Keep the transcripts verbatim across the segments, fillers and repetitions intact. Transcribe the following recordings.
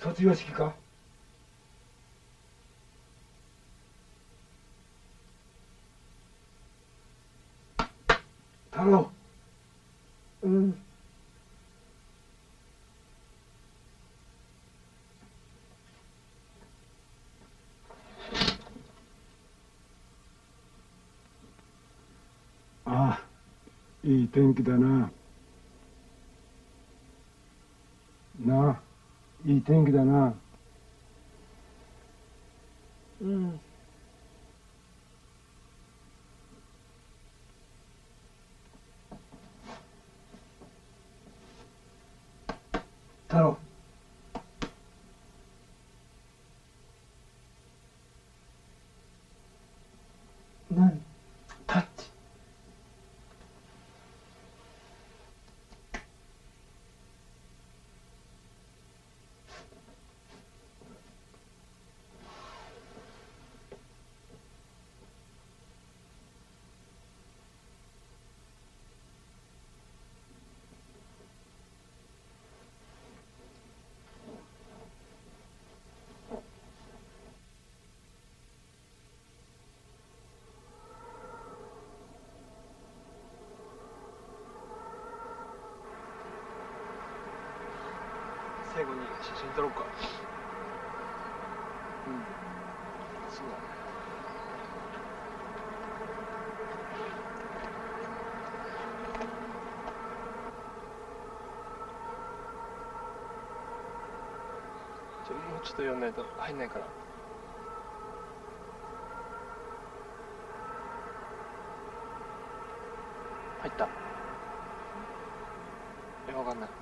卒業式か？太郎。うん。ああ、いい天気だな。なあ、いい天気だな。うん。太郎。何？タッチ。最後に写真撮ろうか。うん、そうだね。ちょもうちょっと読んないと入んないから。入った？え、わかんない。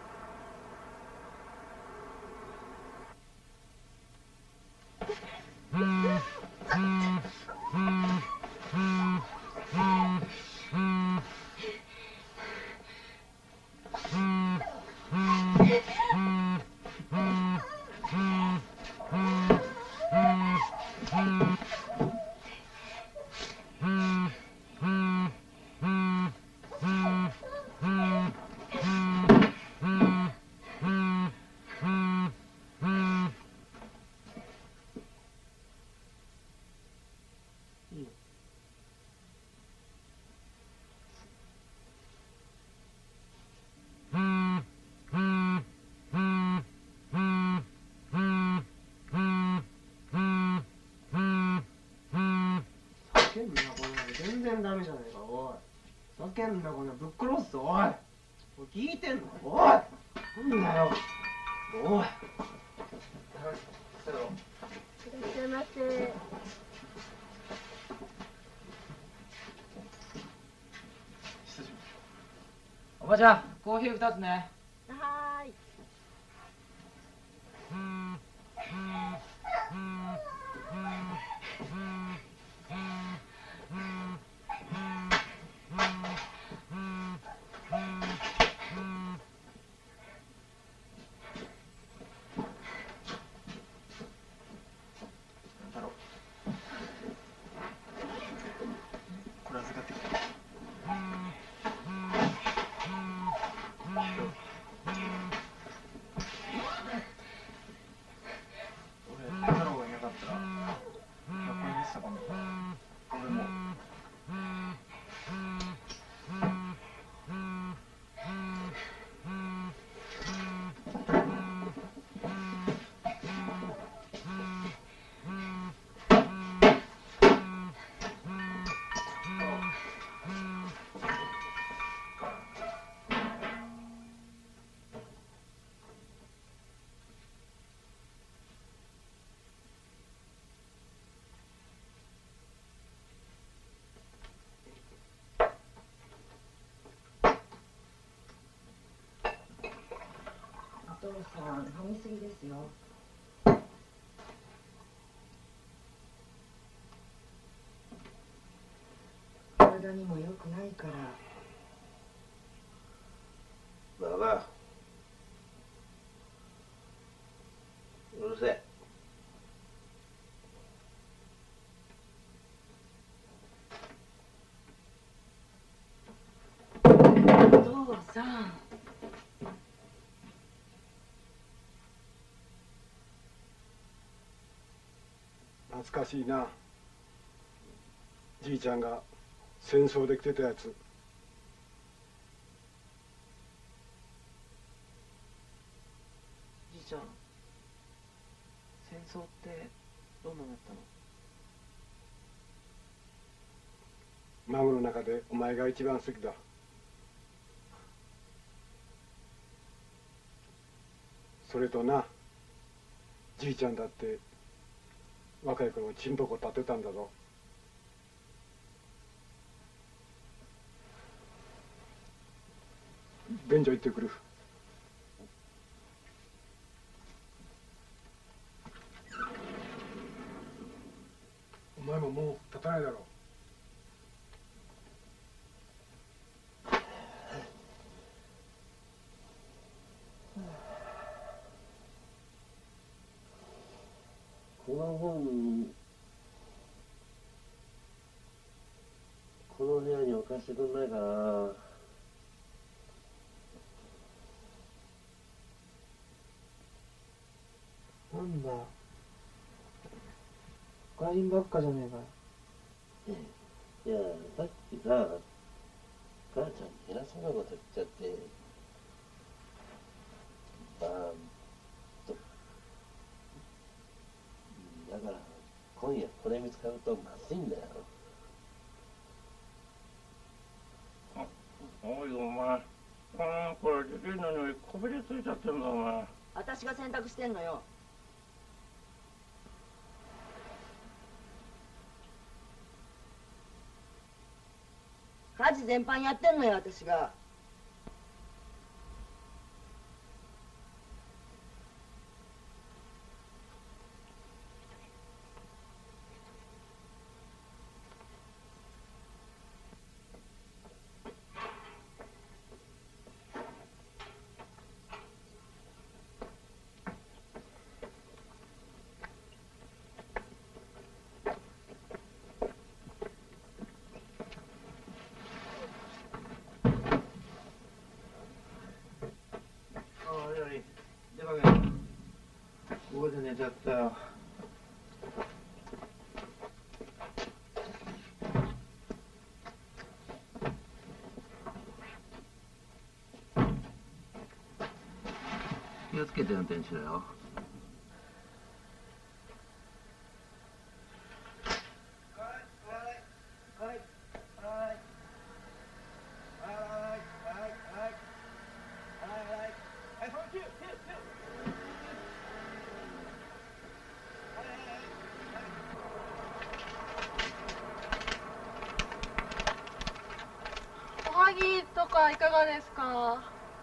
全然ダメじゃないか。おい、ふざけんな、こんなぶっ殺すぞ。おい、聞いてんの？おい、なんだよ。おい、いらっしゃいませ。 おばちゃん、コーヒー二つね。 はーい。 太郎、これ預かってきた。俺、太郎がいなかったらやっぱり見てたかも。俺も。 お父さん、飲みすぎですよ。体にも良くないから。 ババア、うるせえ。 お父さん。 懐かしいな。じいちゃんが戦争で着てたやつ。 じいちゃん、戦争ってどんなのだったの？ 孫の中でお前が一番好きだ。それとな、じいちゃんだって若い頃チンポコ立てたんだぞ。便所行ってくる。お前ももう立たないだろう。 この本、この部屋に置かせてくんないかな。 なんだ、外人ばっかじゃねえかよ。 いや、さっきさ、母ちゃんに偉そうなこと言っちゃって、バーンと。だから、今夜これ見つかるとまずいんだよ。 おいお前、ああ、これできるのにこびりついちゃってんだお前。 私が洗濯してんのよ。家事全般やってんのよ、私が。 出かけ。ここで寝ちゃったよ。気をつけて運転しろよ。 おはぎとかいかがですか？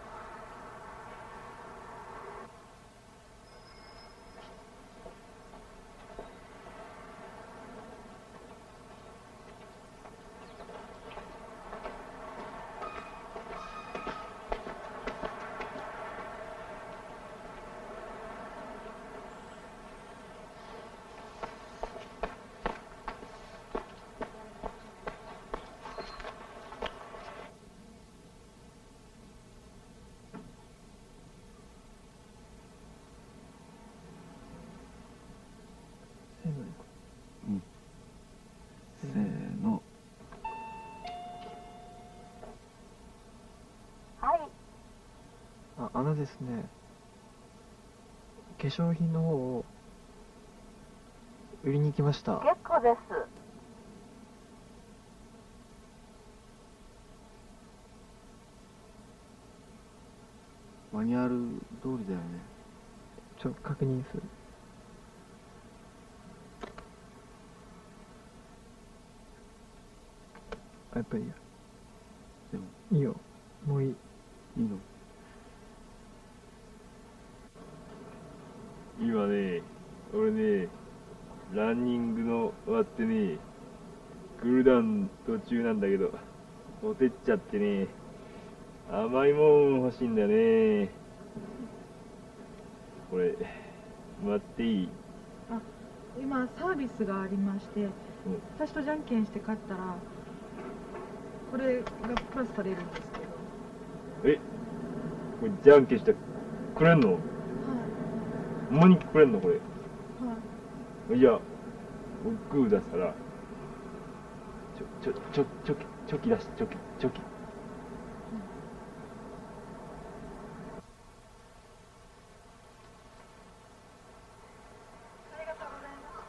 うん。せーの。 はい。 あ、あのですね、化粧品の方を売りに行きました。 結構です。 マニュアル通りだよね。 ちょ、確認する。あ、やっぱりいいや。 でもいいよ。もういい。 いいの？今ね、俺ね、ランニングの終わってね、クールダウン途中なんだけど、ほてっちゃってね、甘いもん欲しいんだよね。これ、もらっていい？ あ、今サービスがありまして、 うん、 私とじゃんけんして勝ったら、これがプラスされるんですけど。 え、これじゃんけんしてくれんの？ はい。 ほんまにくれんのこれ？ はい。 じゃあ、 グー出したらちょちょちょチョキチョキ出しチョキチョキ。 ありがとうございました。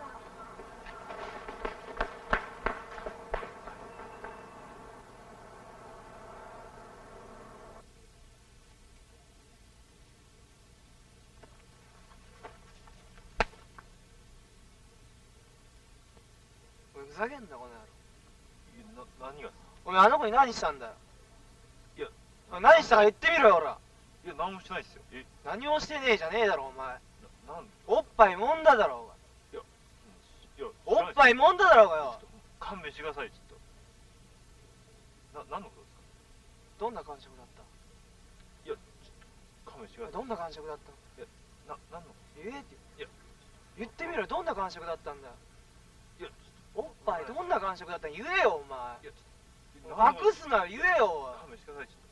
おいふざけんなこの野郎。 な何がさ。 お前あの子に何したんだよ。 いやおい何したか言ってみろよほら。 いや何もしてないですよ。え何もしてねえじゃねえだろお前。 ななんおっぱいもんだだろうが。 いやいやおっぱいもんだだろうがよ。 勘弁してくださいちょっと。な何のことですか。 どんな感触だった。 いや勘弁してください。 どんな感触だった。 いやな何の言えっていや言ってみろよ。どんな感触だったんだよ。 いやおっぱいどんな感触だったん言えよお前。 いや何も隠すなよ言えよ。 勘弁してくださいちょっ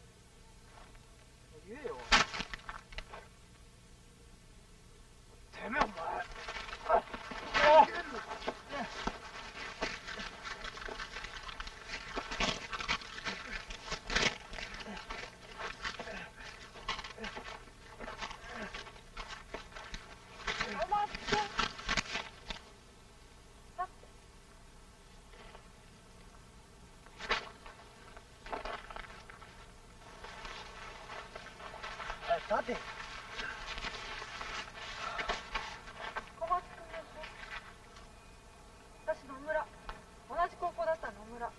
言えよ。てめえお前。立て。 小松君でしょ。私野村。同じ高校だった野村。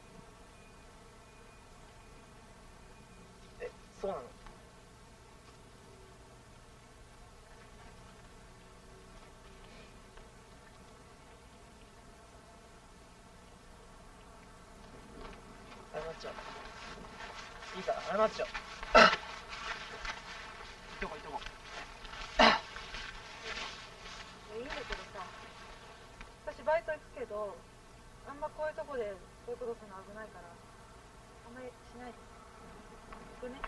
えそうなの。謝っちゃう。いいから謝っちゃう。いとこいとこ。 いいんだけどさ、私バイト行くけど、あんまこういうとこでそういうことするの危ないから、あんまりしないで。行くね。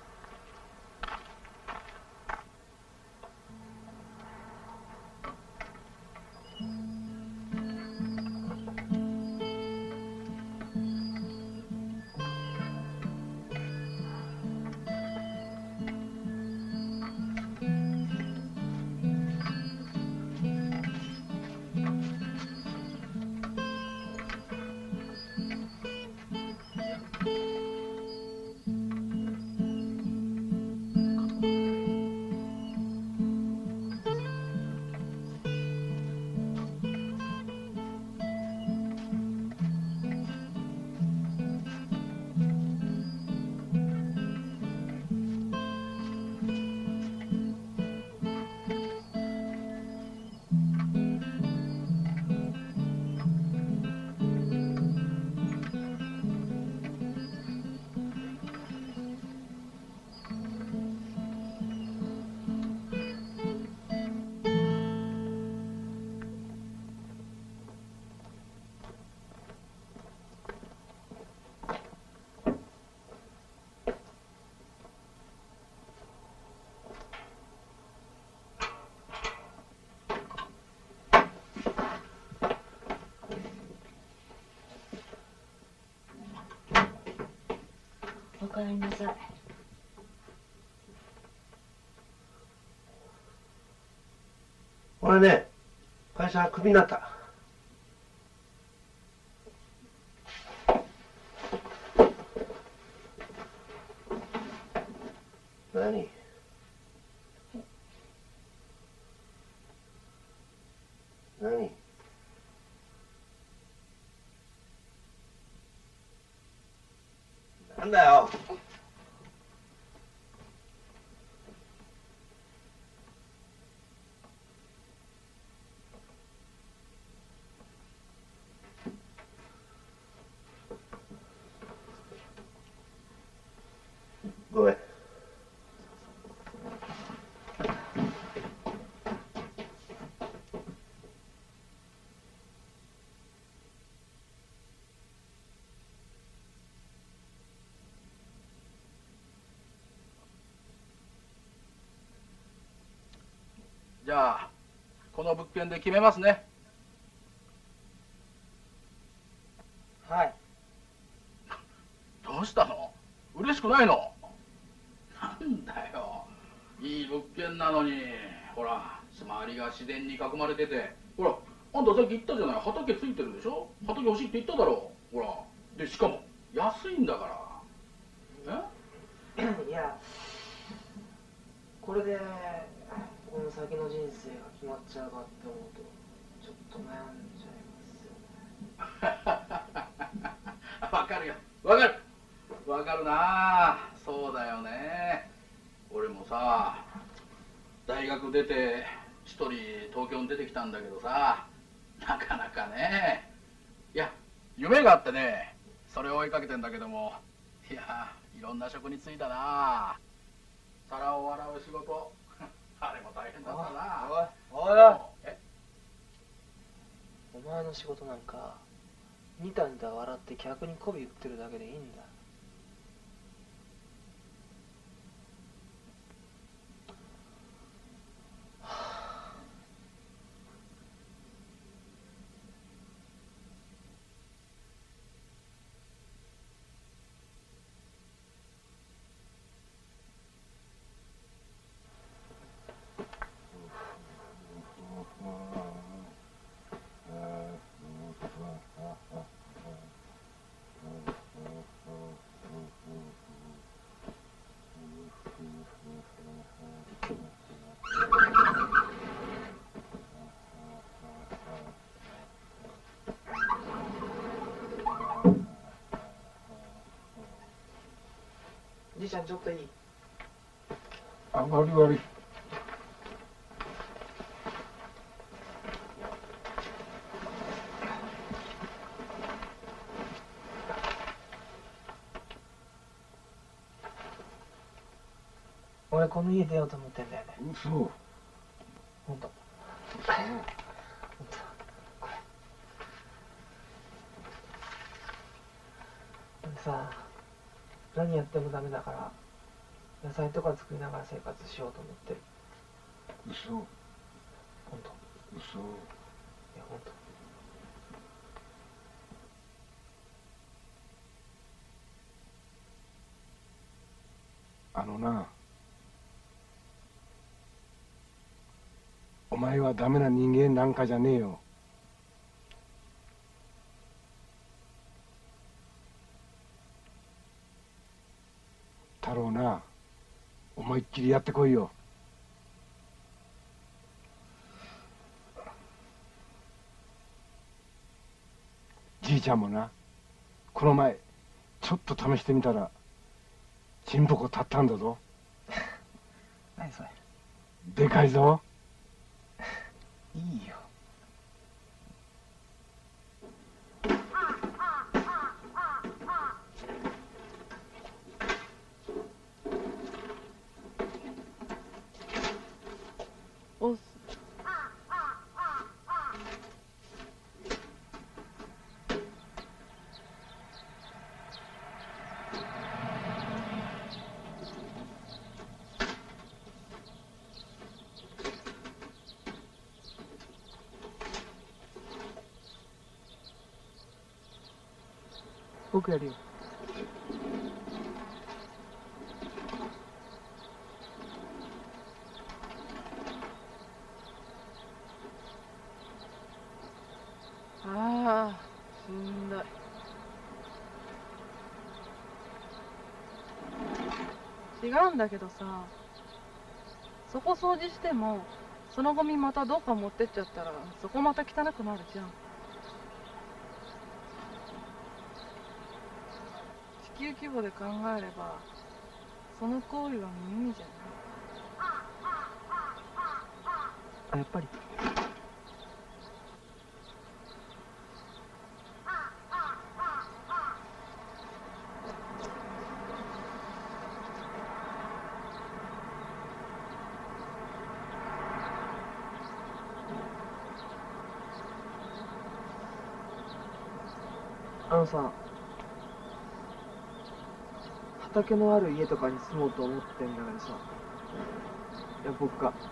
おかえりなさい。 俺ね、会社クビになった。何？何？なんだよ。ごめん。 じゃあこの物件で決めますね。 しくないの？なんだよ、いい物件なのに。ほら、周りが自然に囲まれてて、ほら、あんたさっき言ったじゃない、畑ついてるでしょ。畑欲しいって言っただろう。ほら、でしかも安いんだから。 えいや、これでこの先の人生が決まっちゃうかって思うとちょっと悩んじゃいますよね。 わかるよ、わかるわかるな。そうだよね。俺もさ、大学出て一人東京に出てきたんだけどさ、なかなかね。いや、夢があってね、それを追いかけてんだけども、いや、いろんな職に就いたな。皿を洗う仕事、あれも大変だったな。 おいおいおい、えお前の仕事なんかニタニタ笑って客に媚び売ってるだけでいいんだ。じいちゃんちょっといい？ あ、悪い悪い。 俺この家出ようと思ってんだよね。 嘘。 ほんと。ほんと。俺さ、何やってもダメだから野菜とか作りながら生活しようと思ってる。 嘘。 ほんと。 嘘。 いやほんと。 あのな、お前はダメな人間なんかじゃねえよ。太郎な、思いっきりやってこいよ。じいちゃんもな、この前ちょっと試してみたらちんぽこ立ったんだぞ。 何それ？ でかいぞ。 いいよ。 おっす。 僕やるよ。 ああ、しんどい。違うんだけどさ、そこ掃除してもそのゴミまたどっか持ってっちゃったらそこまた汚くなるじゃん。地球規模で考えればその行為は無意味じゃない。 あ、やっぱり。あのさ、畑のある家とかに住もうと思ってんだけどさ、いや僕か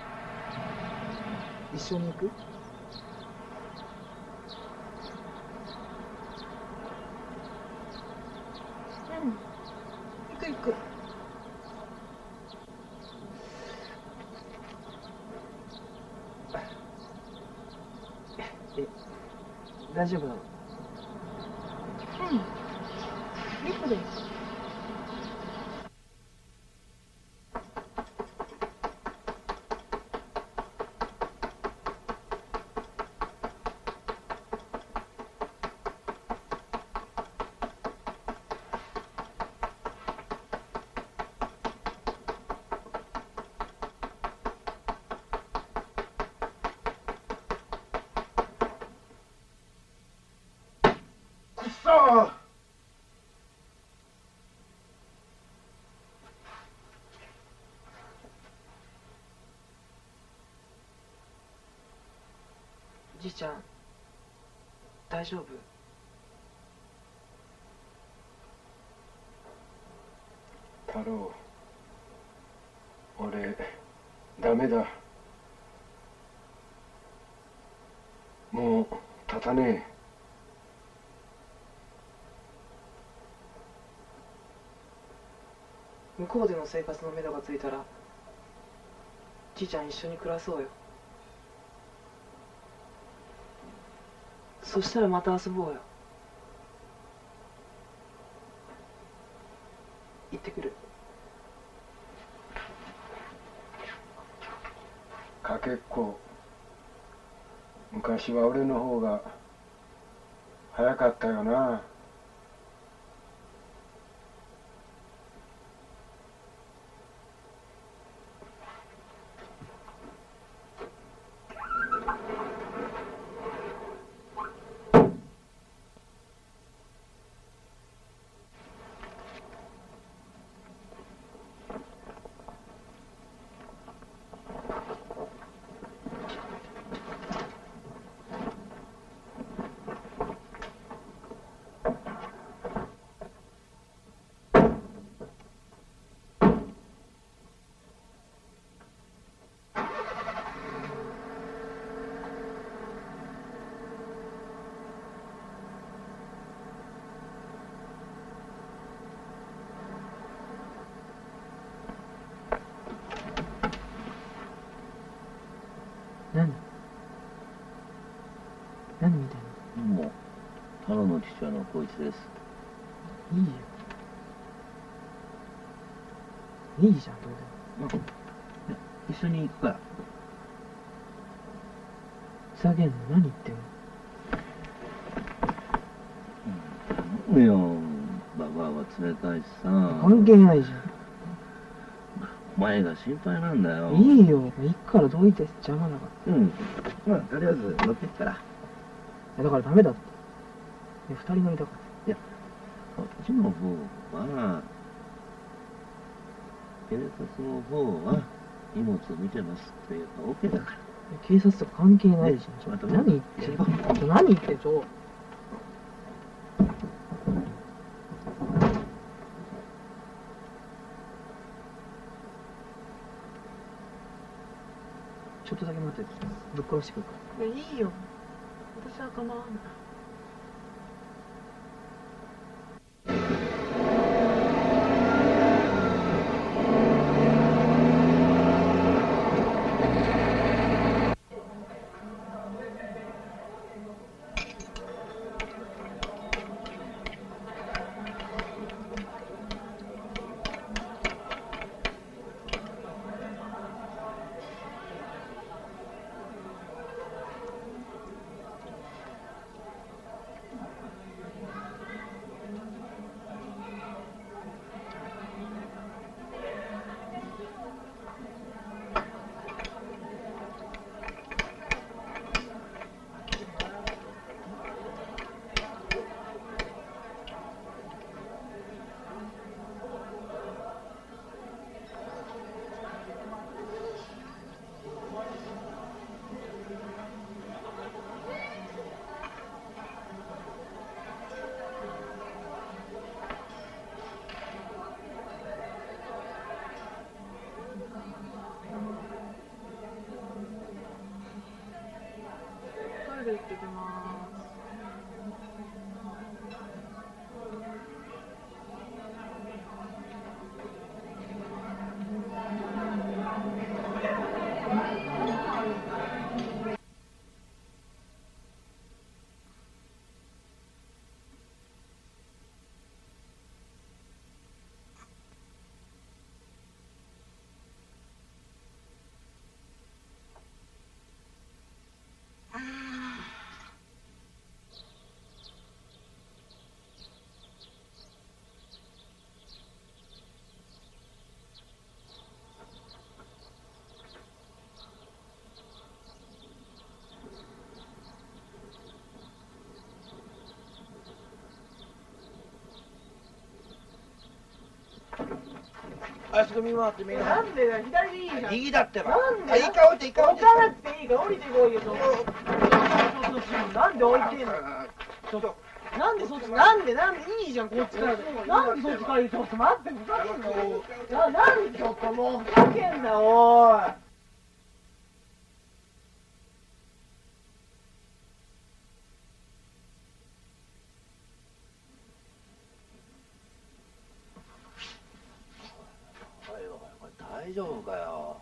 一緒に行く？ え、大丈夫なの？ うん。リップでいい。 くっそー。 じいちゃん、大丈夫？ 太郎、俺ダメだ。もう立たねえ。 向こうでの生活のめどがついたらじいちゃん一緒に暮らそうよ。そしたらまた遊ぼうよ。行ってくる。 かけっこ、昔は俺の方が早かったよな。 何？何見てんの？ もう太郎の父親の光一です。 いいよ。いいじゃん、どうでも。 いや一緒に行くから。 ふざけんの？何言ってんの？ うん、いやババアは冷たいしさ。 関係ないじゃん。 お前が心配なんだよ。 いいよ、行くからどういて邪魔だから。 うん。まあとりあえず乗ってくから。 だからダメだって。いや、二人乗りだから。 いやこっちの方は警察の方は荷物を見てますって言えば OK だから。 警察とか関係ないじゃん。ちょまた何言ってんの？ちょ何言ってんの？ちょちょっとだけ待って、ぶっ殺してくるから。 いや、いいよ。私は構わない。トイレ行ってきます。 あそこ見回ってみな。 なんでだよ、左でいいじゃん。 右だってば。 なんであ、一回降りて、一回降りて。 降りなくていいから降りてこいよ、そこ。なんで置いてんの。ちょっと。なんでそっち、なんで、なんでいいじゃん、こっちから。なんでそっちから言う、ちょっと待って、ふざけんなよ。な、なんでちょっともう、ふざけんな、おい。 おいおい、これ大丈夫かよ。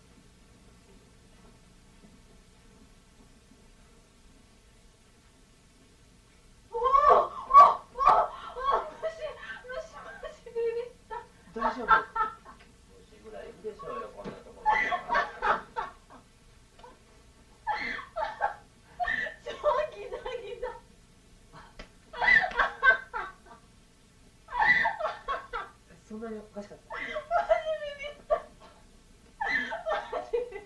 大丈夫。虫ぐらいいいでしょうよ、こんなところ。 超ギザギザ。 そんなにおかしかった。 マジビビった。マジビビった。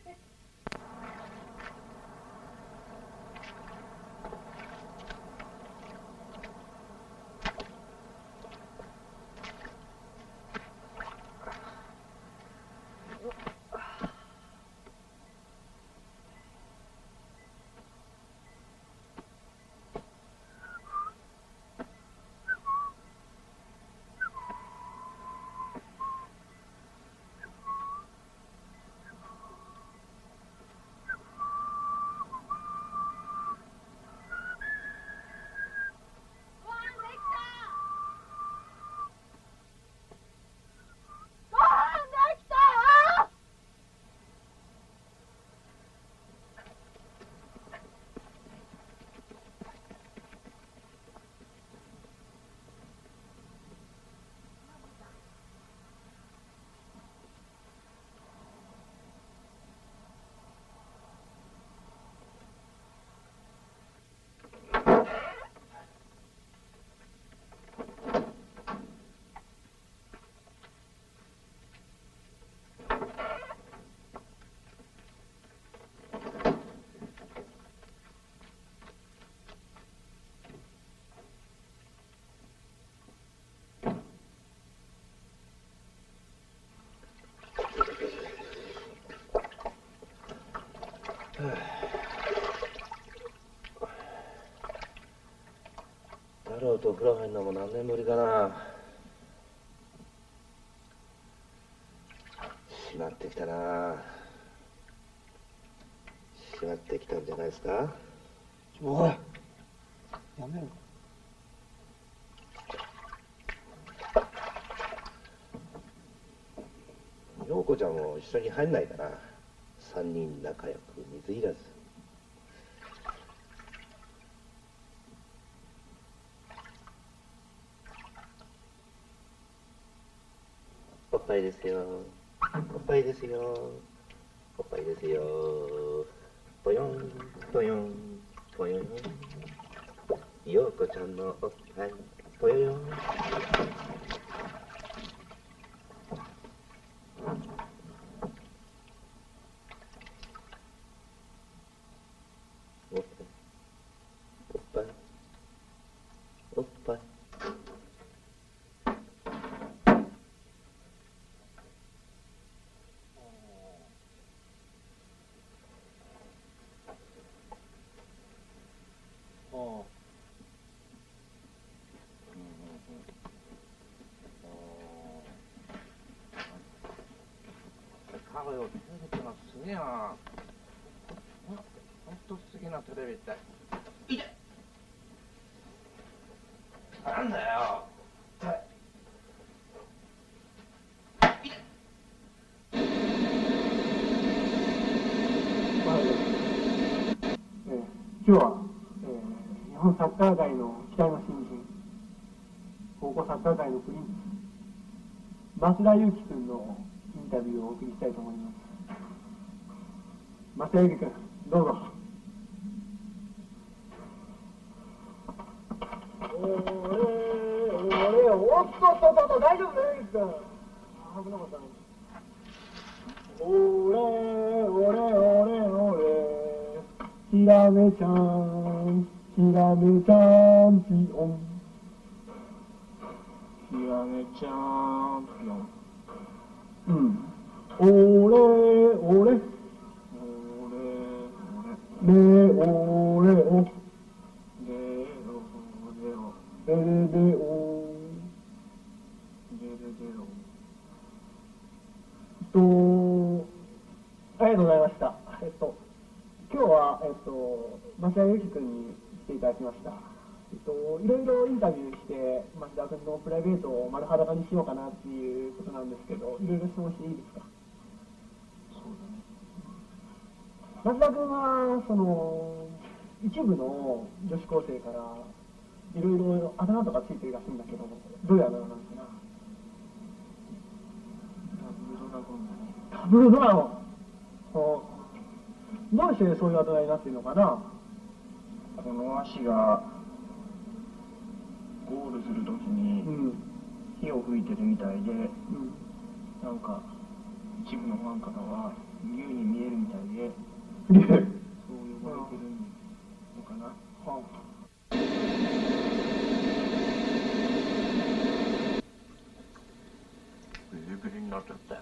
太郎と風呂入るのも何年ぶりかな。閉まってきたな。閉まってきたんじゃないですか。 おい、やめろ。 陽子ちゃんも一緒に入んないかな。三人仲良く水入らず。おっぱいですよ。おっぱいですよ。おっぱいですよ。ぽよんぽよんぽよよん。陽子ちゃんのおっぱいぽよよん。おっぱいおっぱい。カゴよ、テレビってのはすげえな。ほんとすげえな、テレビって。いてなんだよ。 今日は、えー、日本サッカー界の期待の新人、高校サッカー界のプリンス、増田祐樹君のインタビューをお送りしたいと思います。増田祐樹君、どうぞ。おー、おー、おっとっとっと、大丈夫ですか。危なかったね。おれおれおれおれ、ヒラメちゃん、ヒラメチャンピオン、ヒラメチャンピオン、 うん。おれおれ。おれおれ。れおれお。れおれお。れれれお。れれれお。えっと、ありがとうございました。えっと、今日は、えっと、増田由紀君に来ていただきました。えっと、いろいろインタビューして、増田君のプライベートを丸裸にしようかなっていうことなんですけど、いろいろ質問していいですか？増田君は、その、一部の女子高生から、いろいろあだ名とかついてるらしいんだけど、どういうあだ名なのかな？ダブルドラゴン。どうしてそういうあだ名になってるのかな？ この足がゴールするときに火を吹いてるみたいで、うん、なんか一部のファンからは竜に見えるみたいで、そう呼ばれてるのかな。はあビリビリになっちゃったよ。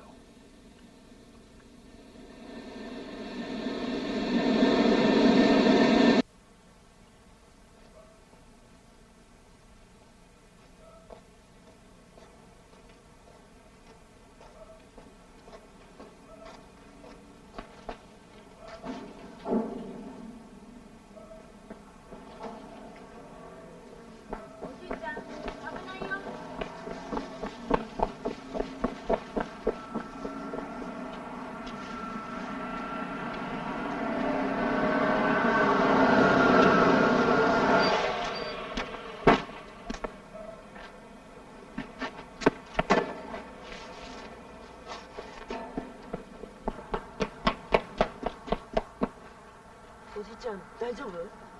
おじいちゃん大丈夫？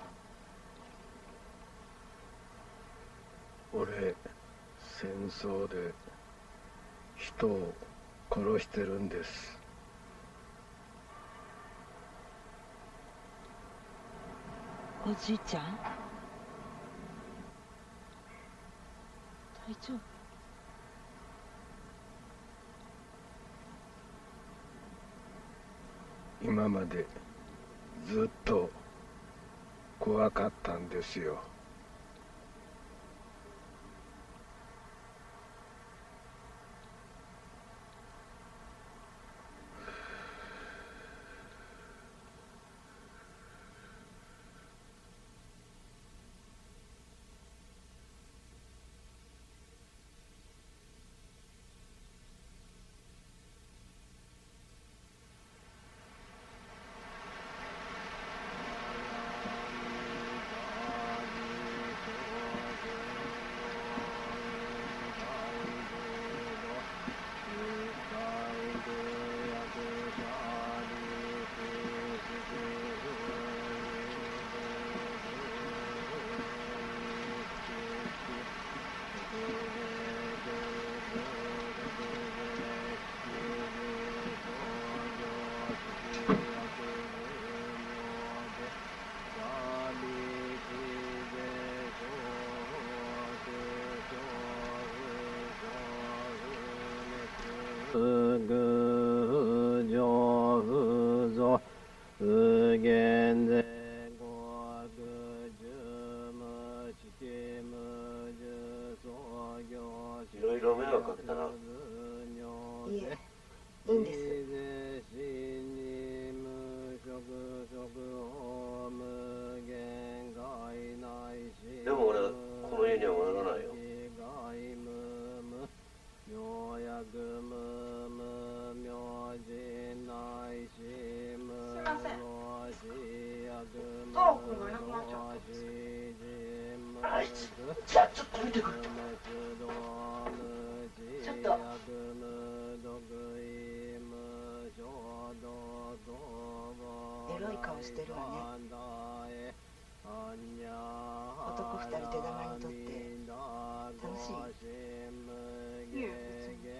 俺戦争で人を殺してるんです。 おじいちゃん大丈夫？ 今までずっと怖かったんですよ。 うぐじょうぞうげんぜごぐじゅむしきむじゅそうぎょしいろいろ迷惑かけたな。 いえ、いいんです。 でも俺この家には戻らないよ。 すいません。トロ君がいなくなっちゃったんです。 あいつ、じゃあちょっと見てくる。 ちょっと。エロい顔してるわね。男二人手玉にとって楽しい？ いえ、別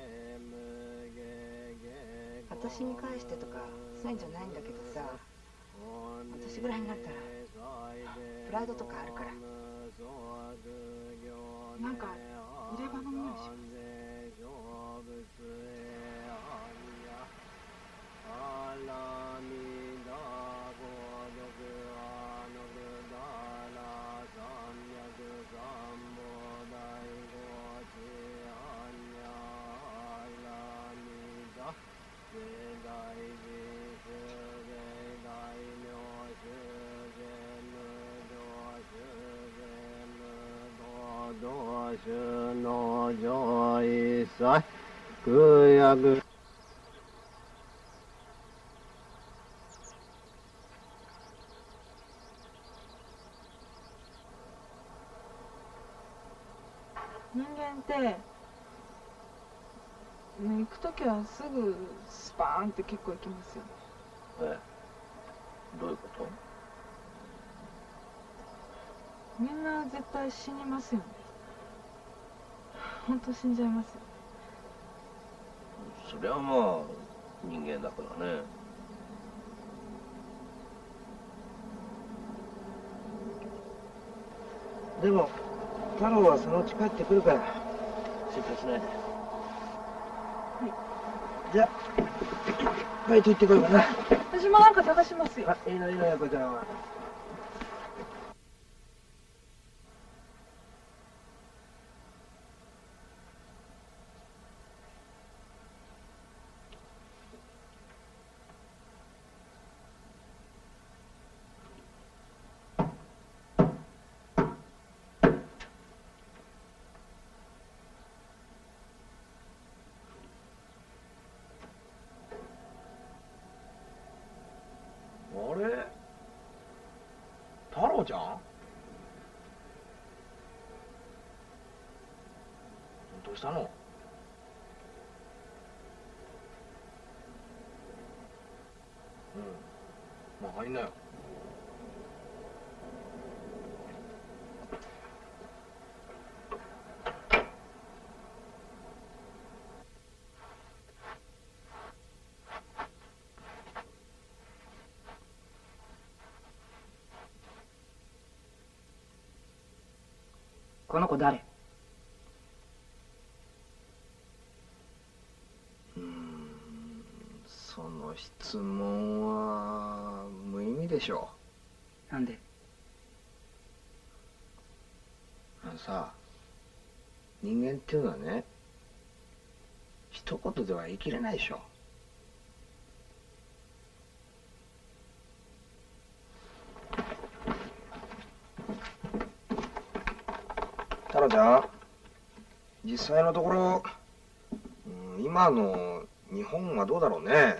に。 私に返してとかそういうんじゃないんだけどさ、私ぐらいになったらプライドとかあるから。 なんか入れ歯の匂いします。 主の上位祭空薬人間って、ね、行くときはすぐスパーンって結構行きますよね。 ええ、どういうこと？ みんな絶対死にますよね。本当死んじゃいますよ。 そりゃまあ人間だからね。 でも太郎はそのうち帰ってくるから心配しないで。じゃあバイト行ってこようかな。 私もなんか探しますよ。 あ、いいのいいのやこちゃんは。 あれ太郎ちゃん？どうしたの？うん、まあ入んなよ。 この子誰？ うーん、その質問は無意味でしょう。なんで？ あのさ、人間っていうのはね、一言では言い切れないでしょ。太郎ちゃん、実際のところ、うん、今の日本はどうだろうね。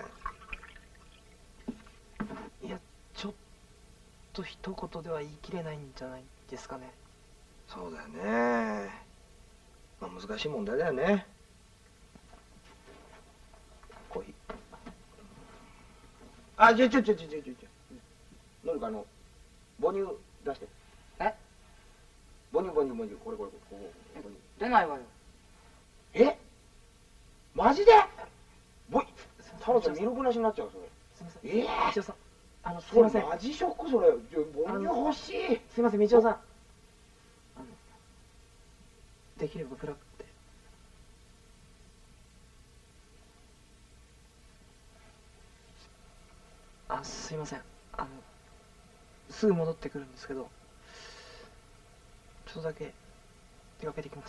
いや、ちょっと一言では言い切れないんじゃないですかね。 そうだよね。まあ難しい問題だよね。コーヒー。あ、ちょちょちょちょちょちょ。のりかあの母乳出して。 え？ 母乳母乳母乳これこれこれここ。 出ないわよ。 え？マジで？ぼ太郎ちゃんミルクなしになっちゃうそれ。 すみません。 ええー。 道夫さん、あのすいません。 マジショックそれ。母乳欲しい。 すいません道夫さん。あのできればブラックで。あ、すいません。あのすぐ戻ってくるんですけど、ちょっとだけ出かけてきます。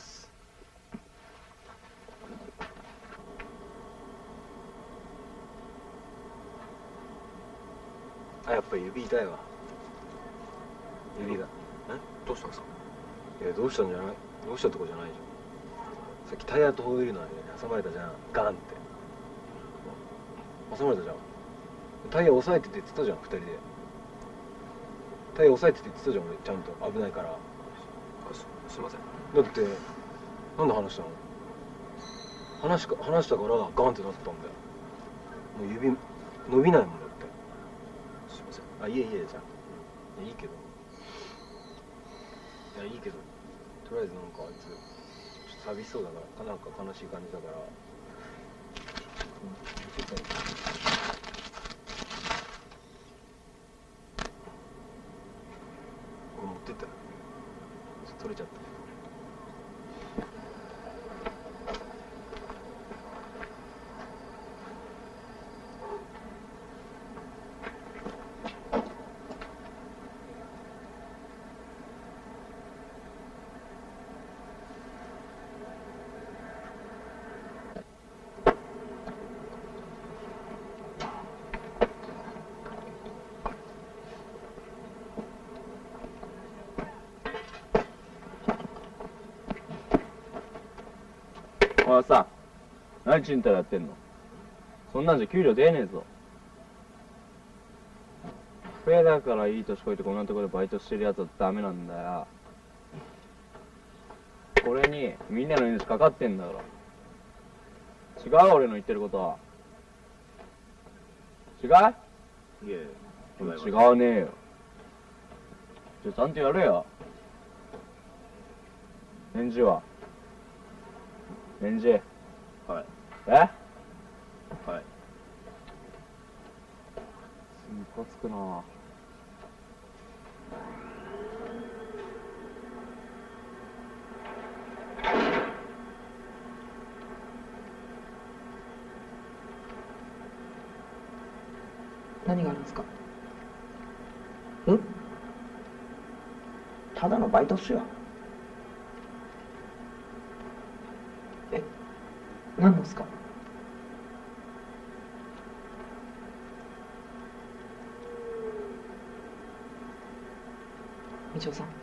あ、やっぱり指痛いわ。指が。え？どうしたんですか？いや、どうしたんじゃない？どうしたとこじゃないじゃん。さっきタイヤとホイールの間に挟まれたじゃん。ガンって。挟まれたじゃん。タイヤ押さえてて言ってたじゃん、二人で。タイヤ押さえてて言ってたじゃん、俺。ちゃんと危ないから。す、すいません。だって、なんで話したの？話しか、話したからガンってなったんだよ。もう指、伸びないもんだって。すいません。あ、いえいえ、じゃあ。いや、いいけど。いや、いいけど。とりあえずなんかあいつ、ちょっと寂しそうだから、なんか悲しい感じだから。うん、ちょっと。これ持ってったよ。取れちゃった。 前はさ、何ちんたらやってんの？そんなんじゃ給料出ねえぞ。フェだからいい年こいてこんなところでバイトしてるやつはダメなんだよ。これにみんなの命かかってんだから。違う俺の言ってることは。違う？ いえ、 違うねえよ。じゃあちゃんとやれよ。返事は？返事。 はい。 え？ はい。 ムカつくなぁ。 何があるんですか？ ん？ただのバイトっすよ。 え、何のっすか？みちおさん。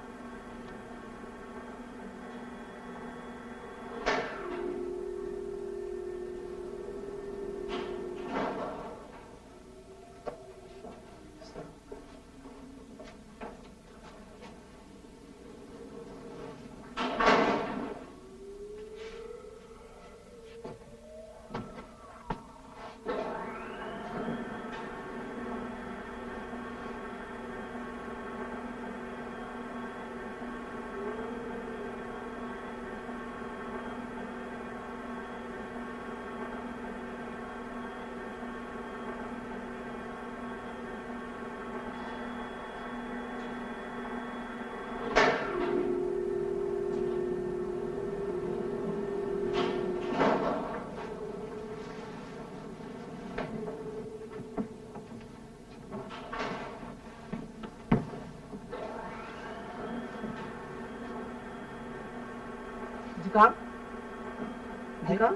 時間？時間？はい。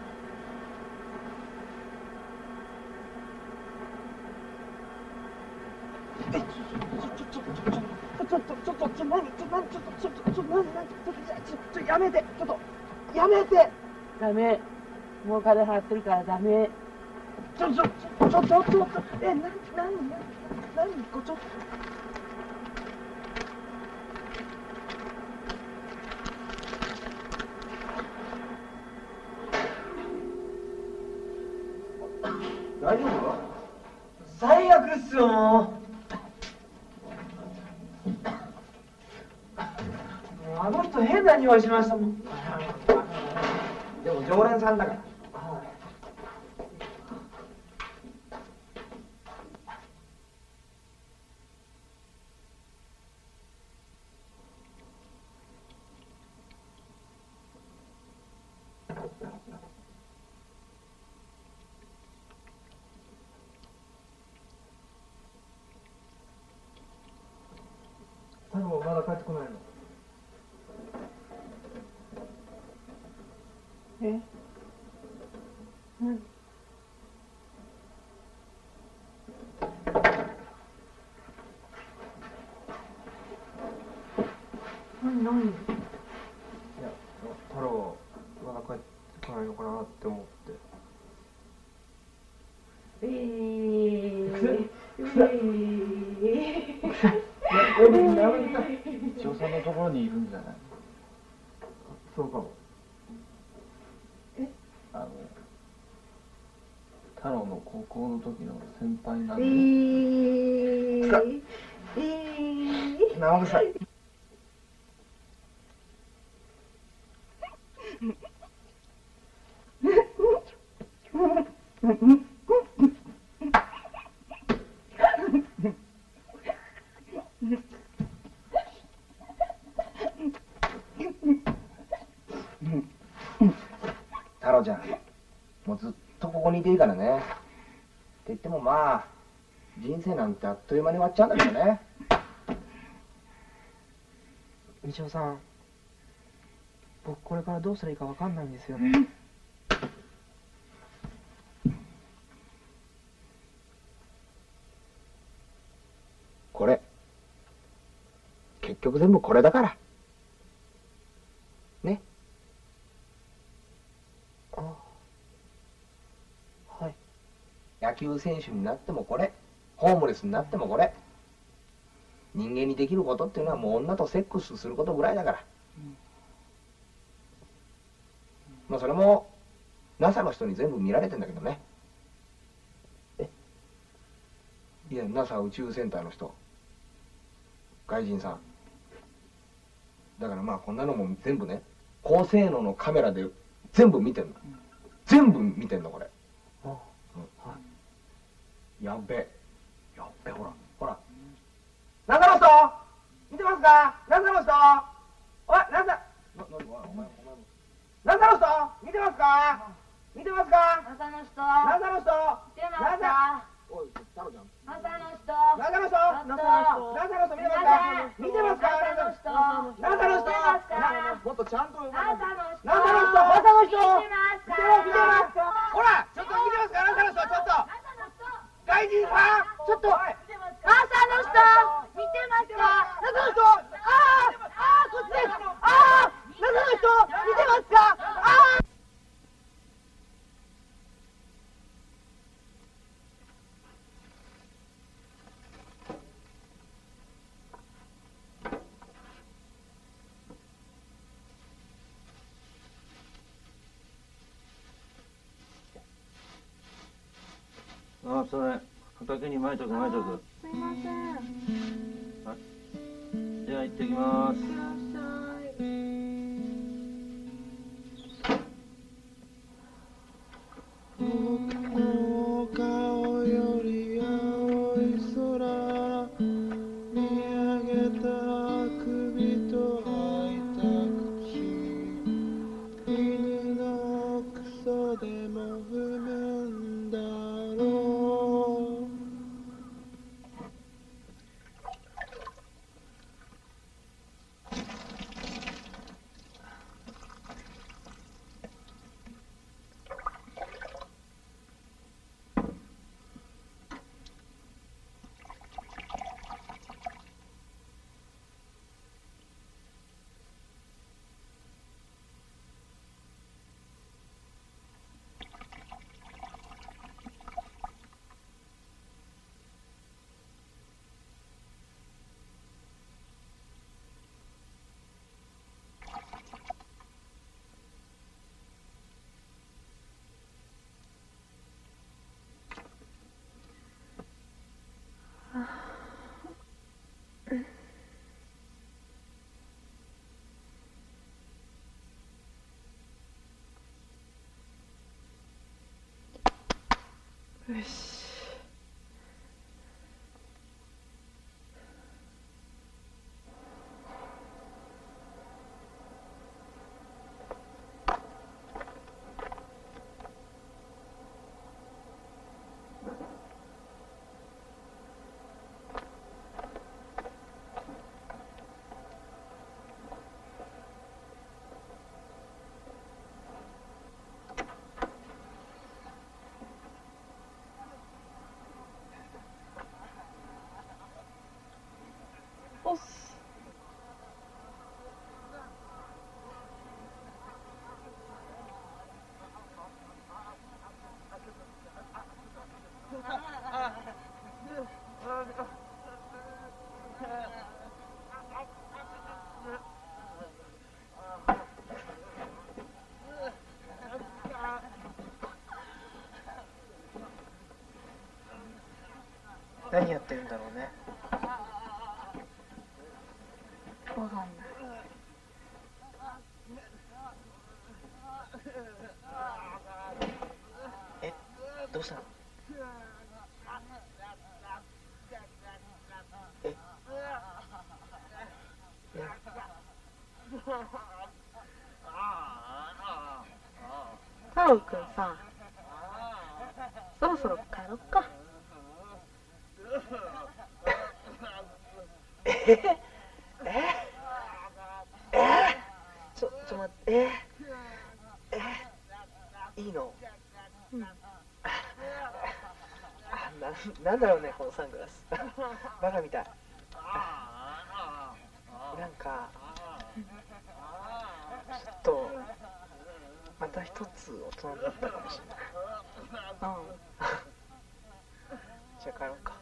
え、ちょちょちょちょちょちょちょちょちょちょちょ何ちょ何ちょっとちょちょちょ何何ちょちょちょやめてちょっとやめて。ダメ。もう金払ってるからダメ。ちょちょちょちょちょちょえ何何何何こちょ。 大丈夫か？ 最悪っすよもう。あの人変な匂いしましたもん。 でも常連さんだから。 太郎まだ帰ってこないの？え？何？何何？いや、 太郎まだ帰ってこないのかなって思って。 えー、えー、 一応さんのところにいるんじゃない？ そうかも。 え？ あの太郎の高校の時の先輩なんで。 えー、えー、 生臭い。太郎ちゃん、もうずっとここにいていいからね。って言ってもまあ人生なんてあっという間に終わっちゃうんだけどね。 みちおさん、僕これからどうしたらいいかわかんないんですよね。 これ結局全部これだからね。 野球選手になってもこれ、ホームレスになってもこれ、人間にできることっていうのはもう女とセックスすることぐらいだから、うん、まあそれも ナサ の人に全部見られてんだけどね。えいや ナサ 宇宙センターの人、外人さんだから、まあこんなのも全部ね、高性能のカメラで全部見てんの、うん、全部見てんのこれ。あ、うん、はい、やっべやっべ、ほらほら、ナサの人見てますか？ナサの人、おいナサ、ナサの人見てますか？見てますか？ ナサの人、 ナサの人見てますか？ おい、タロちゃん、 ナサの人、 ナサの人、ナサの人見てますか？見てますか？ナサの人、もっとちゃんと、ナサの人、ナサの人、ナサの人見てますか？見てますか？ほら、ちょっと見てますか？ナサの人、ちょっと外人さん、ちょっとナサの人見てますか？ ナサの人、あーあー、こっちです、あー、ナサの人見てますか？あー。 あ、それ畑にまいとくまいとく。 すいません。 あ、じゃあ行ってきます。 いらっしゃい。 お顔より青い空、見上げた首と開いた口、犬のクソでも踏むんだろう。 よし。おっす。 何やってるんだろうね。 わかんない。 え、どうしたの？え、ね、 太郎くんさ、そろそろ帰ろっか。 ええええちょちょ待って、ええいいの？うん、あな、なんだろうねこのサングラスバカみたい。なんかちょっとまた一つ大人になったかもしれない。 ゃあ帰ろうか。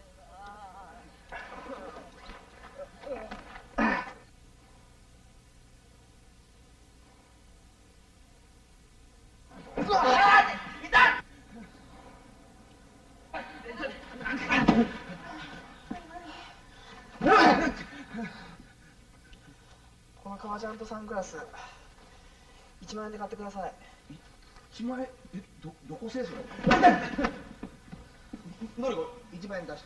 この革ジャンとサングラスいちまん円で買ってください。 いちまん円？え、ど、どこ清掃？のりこいちまん円出して。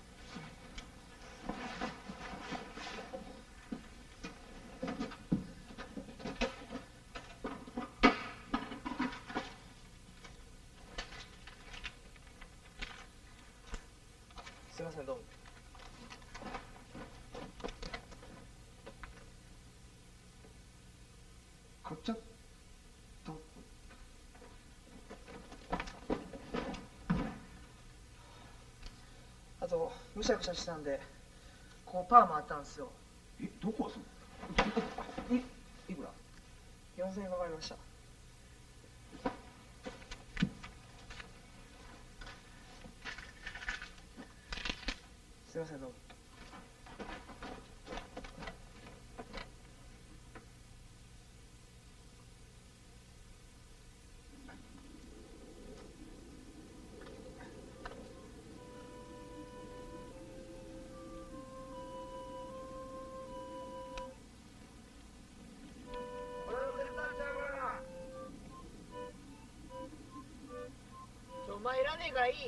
すいません、どうも。 買っちゃった。 あとむしゃくしゃしたんでこうパーマあったんですよ。 え、どこはその？い、いくら？ よんせんえんかかりました。すいません、どうも。お前いらねえからいい。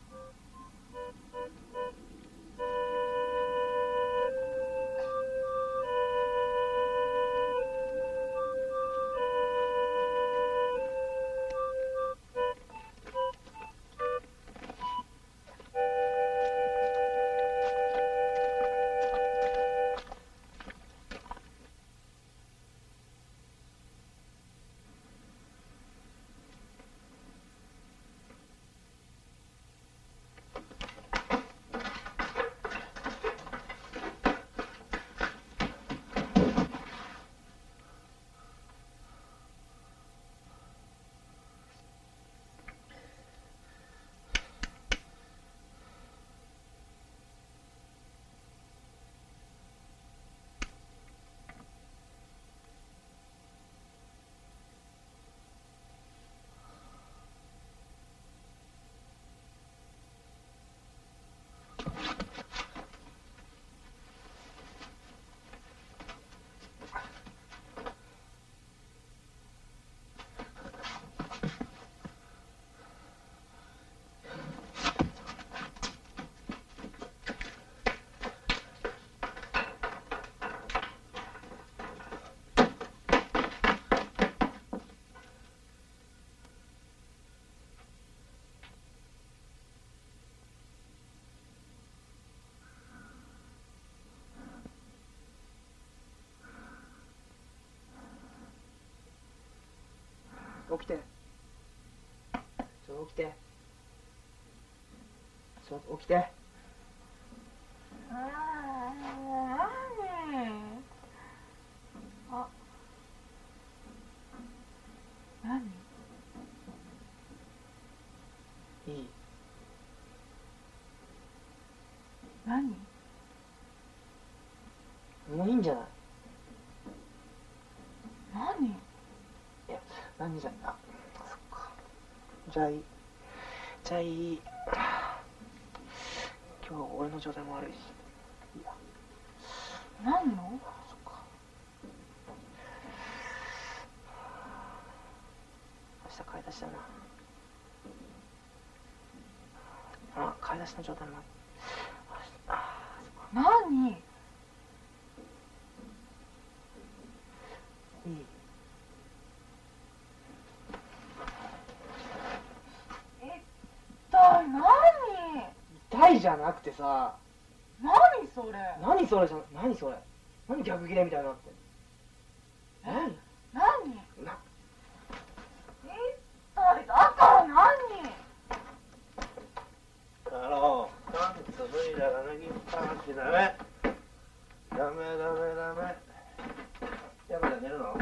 起きて。ちょっと起きて。ちょっと起きて。 ああ、何？あ、何？ いい？ 何？ もういいんじゃない？ 何？ いや、何じゃ、あ、そっか。じゃあいい。じゃあいい。今日俺の状態も悪いし。いいや。 何の？ そっか。明日買い出しだな。あ、買い出しの状態もある。あ、そっか。 何？ いい？ 痛い、何？ 痛いじゃなくてさ。 何それ？ 何それじゃ、何それ？何逆切れみたいになって。何？ 何？ な。 痛い、だから何？ あの、パンツ脱いだら脱ぎっぱなしダメ。ダメダメダメ。やめたら寝るの？ はい。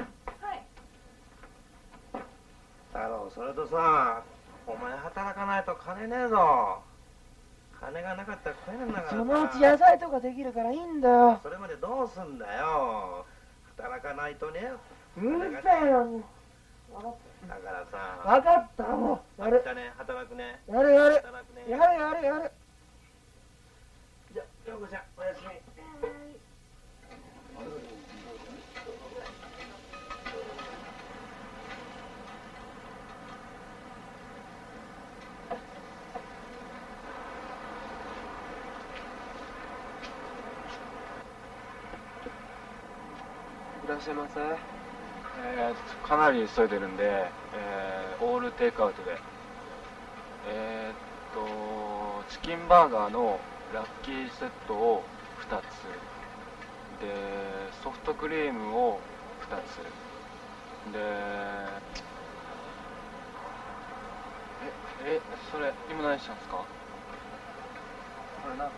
太郎、それとさ、お前働かないと金ねえぞ。金金がなかったら食えないんだからさ。 そのうち野菜とかできるからいいんだよ。 それまでどうすんだよ。働かないとね。 うるせえよ、もう。 だからさ。 分かった、もう。やる。 ね、働くね。 やるやる。 働くね。 やるやるやる。 じゃあ、ようこちゃん、おやすみ。 いらっしゃいませ。えー、かなり急いでるんで、えー、オールテイクアウトで。えー、っと、チキンバーガーのラッキーセットをふたつ。で、ソフトクリームをふたつ。で、え、え、それ、今何したんですか？これなんか。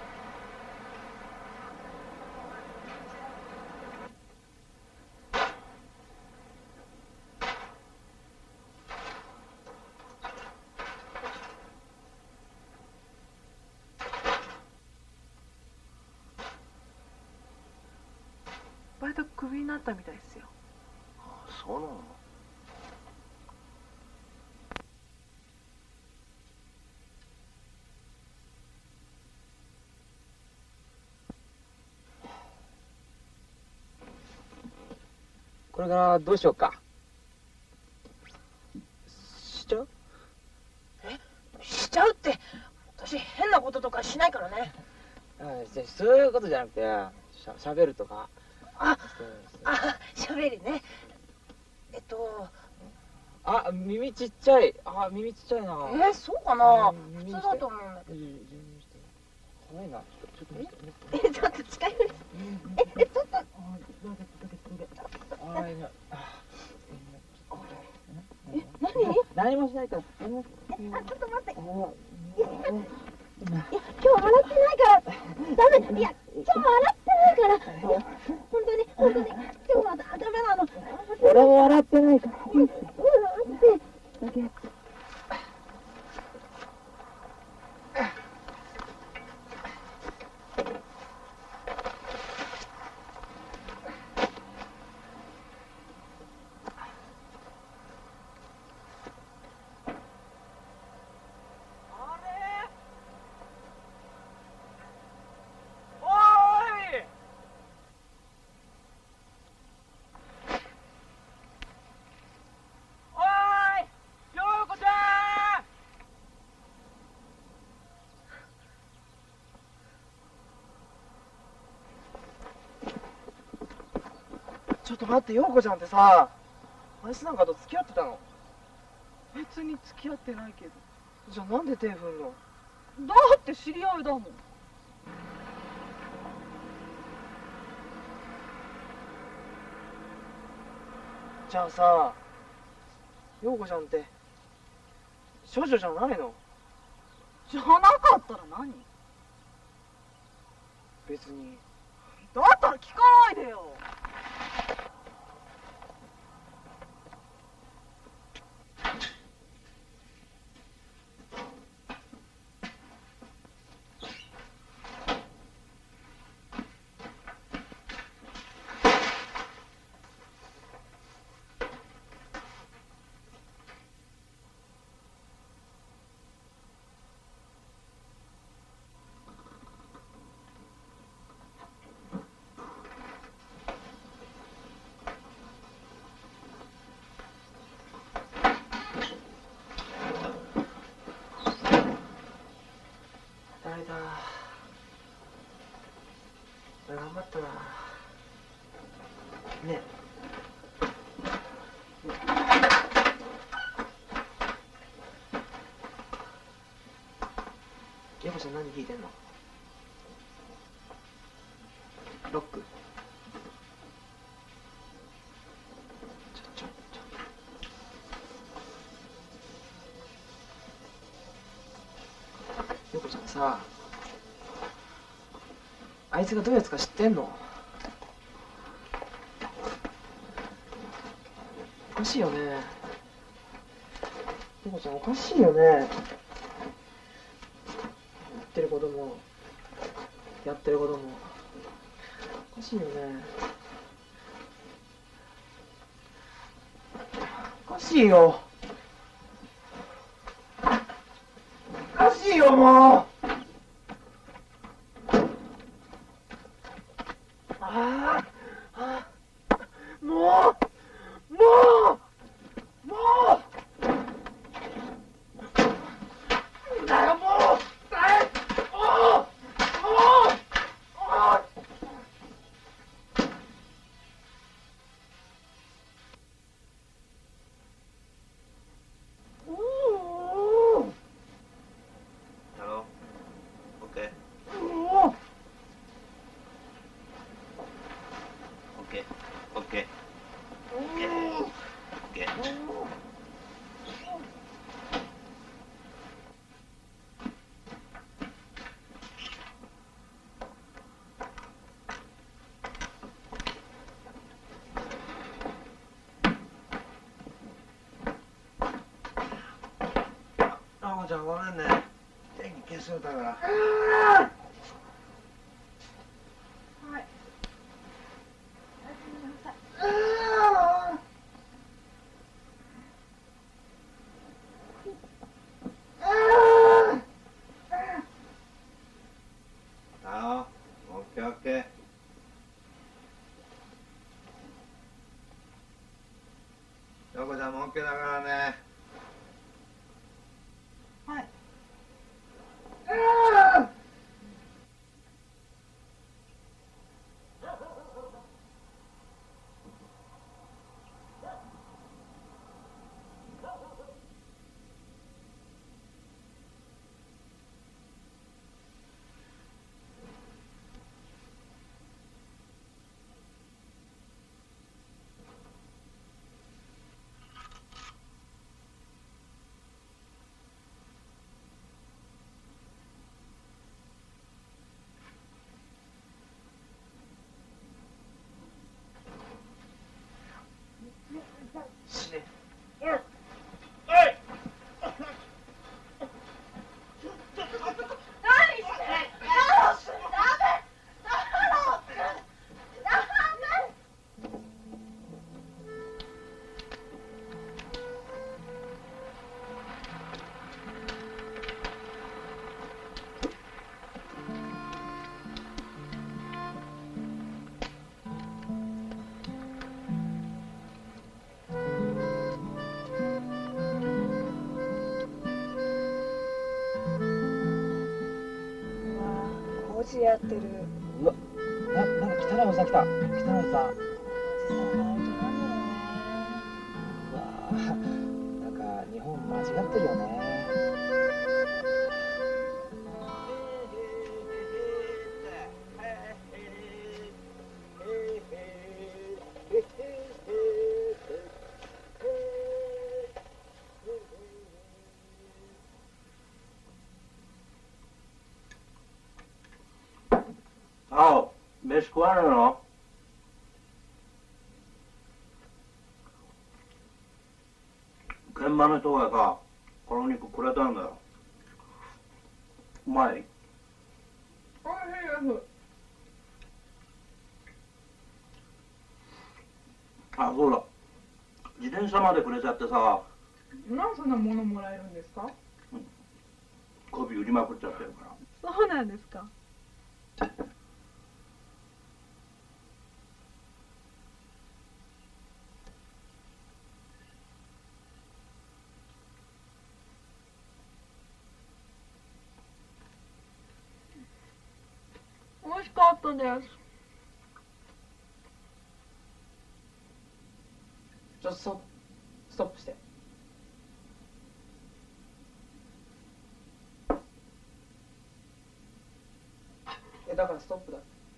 バイトクビになったみたいですよ。 そうなの？ これからどうしようか。 しちゃう？え？しちゃうって、私変なこととかしないからね。 あ、そういうことじゃなくて、しゃ、しゃべるとか。 あ、あ、しゃべりね。えっと。 あ、耳ちっちゃい。あ、耳ちっちゃいな。 え、そうかな。普通だと思うんだけど。 怖いな。ちょっと見て。 え、ちょっと近寄り。え、え、ちょっと。 あ、いや。 え、何？ 何もしないから。 え、あ、ちょっと待って。いや、いや、今日洗ってないから。ダメ。いや、今日洗ってないから。本当に、本当に。今日はダメなの。 俺も洗ってないから。 うん、洗って。だけ。ちょっと待って、陽子ちゃんってさ、あいつなんかと付き合ってたの？ 別に付き合ってないけど。 じゃあなんで手振んの？ だって知り合いだもん。 じゃあさ、陽子ちゃんって少女じゃないの？ じゃなかったら何？ 別に。 だったら聞かないでよ。 働いた。頑張ったな。ねえ。ねえ。陽子ちゃん何弾いてんの？ロック。ちょちょちょ。陽子ちゃんさ、あいつがどういうやつか知ってんの？おかしいよね。陽子ちゃんおかしいよね。 ってることもやってることもおかしいよね。おかしいよ。おかしいよもう。ああ、もうもうもうだよもうだいもうもう Hello? Okay. Okay. Okay. Okay. Okay. あおちゃんごめんね。電気消そうだから。 はい。おやすみなさい。 あお、オッケーオッケー。よこちゃんもオッケーだからね。 はい。 帽子やってる。 うわ、な、なんか汚いおじさん来た。汚いおじさん。うわあ、なんか日本間違ってるよね。 あお、飯食わねえの？現場の人がさ、この肉くれたんだよ。うまい？ おいしいです。 あ、そうだ。自転車までくれちゃってさ、 なんそんなものもらえるんですか？ 媚び売りまくっちゃってるから。 そうなんですか。美味しかったです。 ちょっとストップストップして。え、だからストップだ。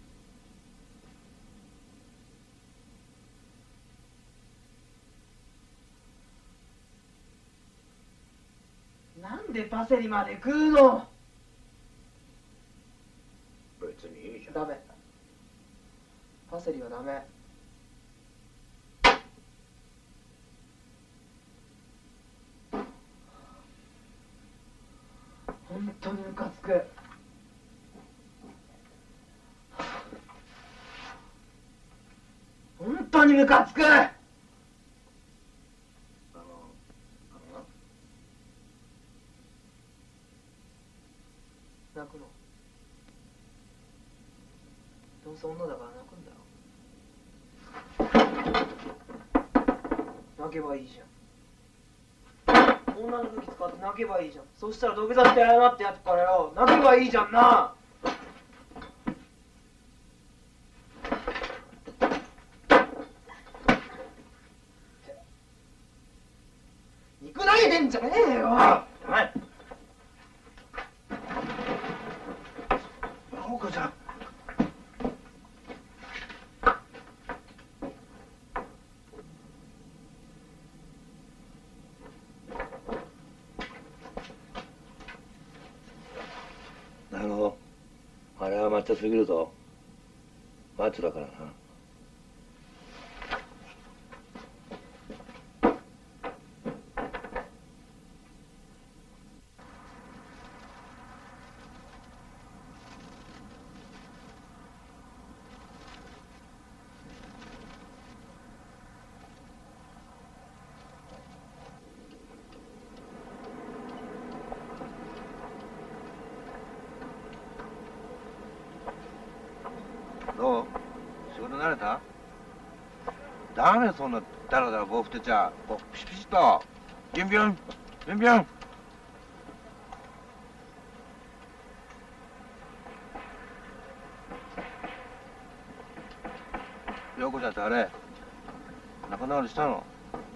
なんでパセリまで食うの？ 別にいいじゃん。 ダメ。パセリはダメ。本当にムカつく。 にムカつく。あの、あのな。 泣くの。どうせ女だから泣くんだよ。泣けばいいじゃん。女の武器使って泣けばいいじゃん。そしたら土下座して謝ってやつからよ、泣けばいいじゃんな。肉投げてんじゃねえよ。 はい。青子ちゃん。 なるほど。あれは抹茶すぎるぞ。マッチョだからな。どう？仕事慣れた？ダメよ、そんなダラダラ棒振ってちゃ。こうピシピシッとビュンビュンビュンビュン。陽子ちゃんってあれ仲直りしたの？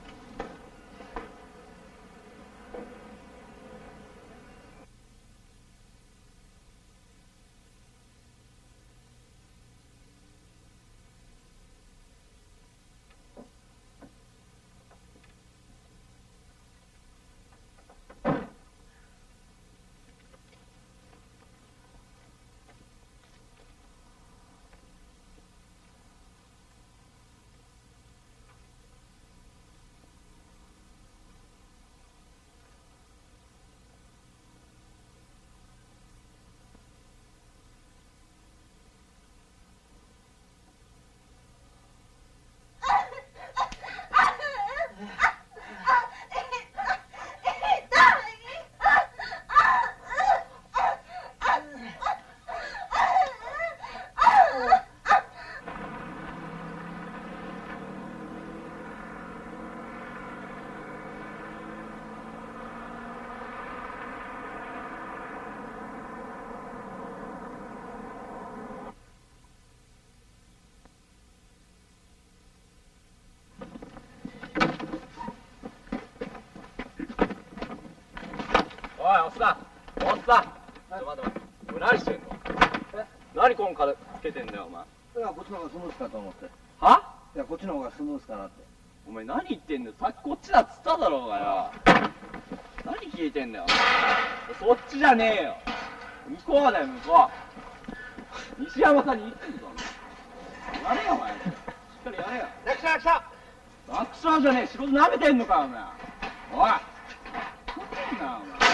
おい、おっさん、おっさん、ちょっと待って待って、お前何してんの？何この金つけてんだよ、お前。 いや、こっちの方がスムースかと思って。 はいや、こっちの方がスムースかなって。 お前何言ってんだよ、さっきこっちだっつっただろうがよ。何聞いてんだよ。そっちじゃねえよ。向こうだよ、向こう。西山さんに言ってんぞ。やれよ、お前。しっかりやれよ。 来た来た。 バクサーじゃねえ、仕事舐めてんのか、お前。おい。何んだよ、お前。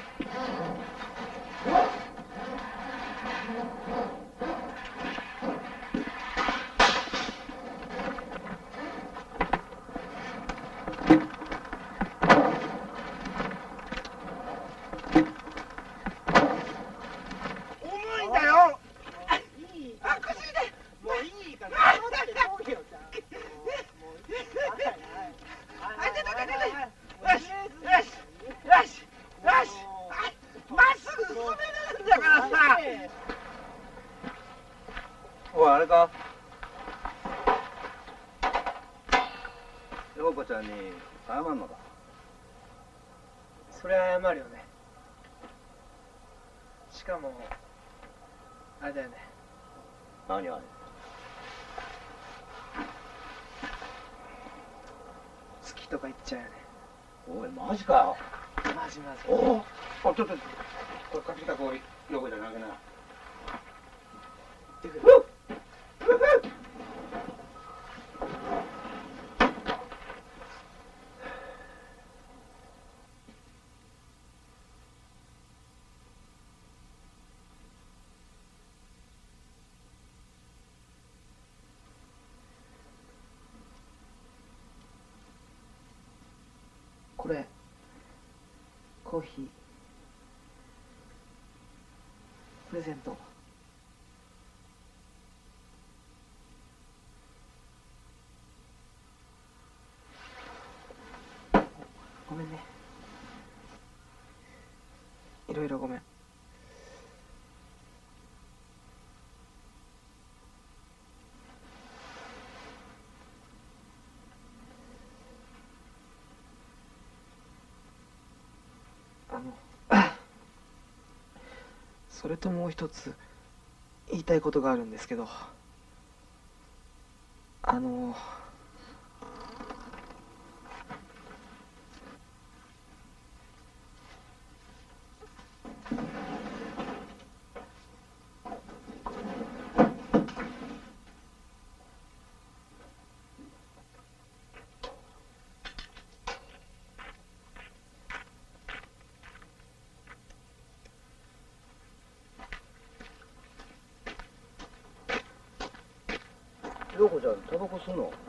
重いんだよ。あ、腰痛い。もういいから。あ、もうだってもういいよ。あ、出た出た出た。よしよしよしよし。まっすぐ進めるんだからさ。 おい、あれか？陽子ちゃんに謝んのか？ それは謝るよね。しかもあれだよね。 何あれ？ 好きとか言っちゃうよね。 おい、マジかよ。 マジマジ。 おお、あ、ちょっとこれ買ってきた氷、陽子ちゃんにあげな。 行ってくる。 コーヒープレゼント。ごめんね。いろいろごめん。あのそれともう一つ言いたいことがあるんですけど、あの陽子ちゃんタバコ吸うの？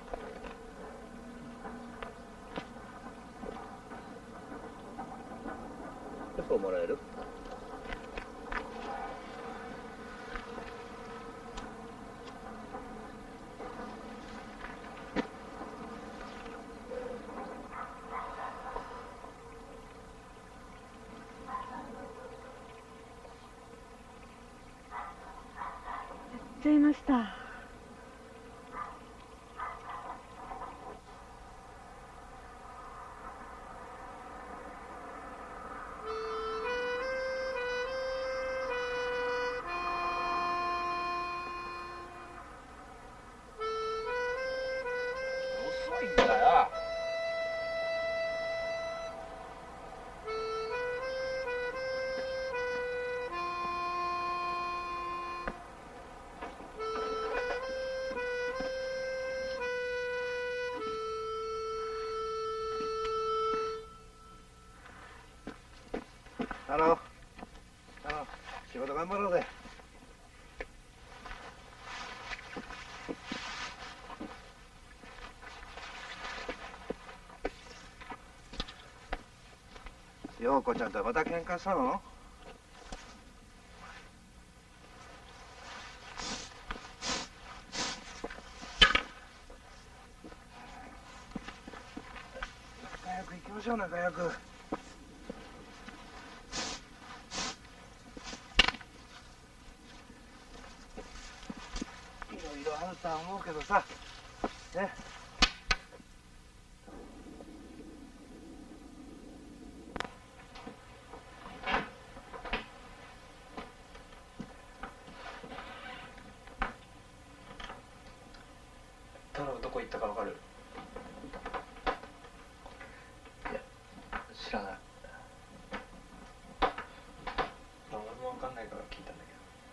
嘘もらえる？ っちゃいました。 遅いんだよ。 あの、あの、仕事頑張ろうぜ。陽子ちゃんとまた喧嘩したの？仲良く行きましょう、仲良く。いろいろあるとは思うけどさ、ね。 太郎どこ行ったかわかる？いや、知らない。俺もわかんないから聞いたんだ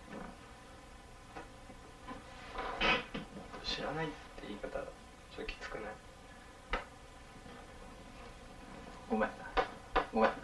けど。知らないって言い方ちょっときつくない？ごめんごめん。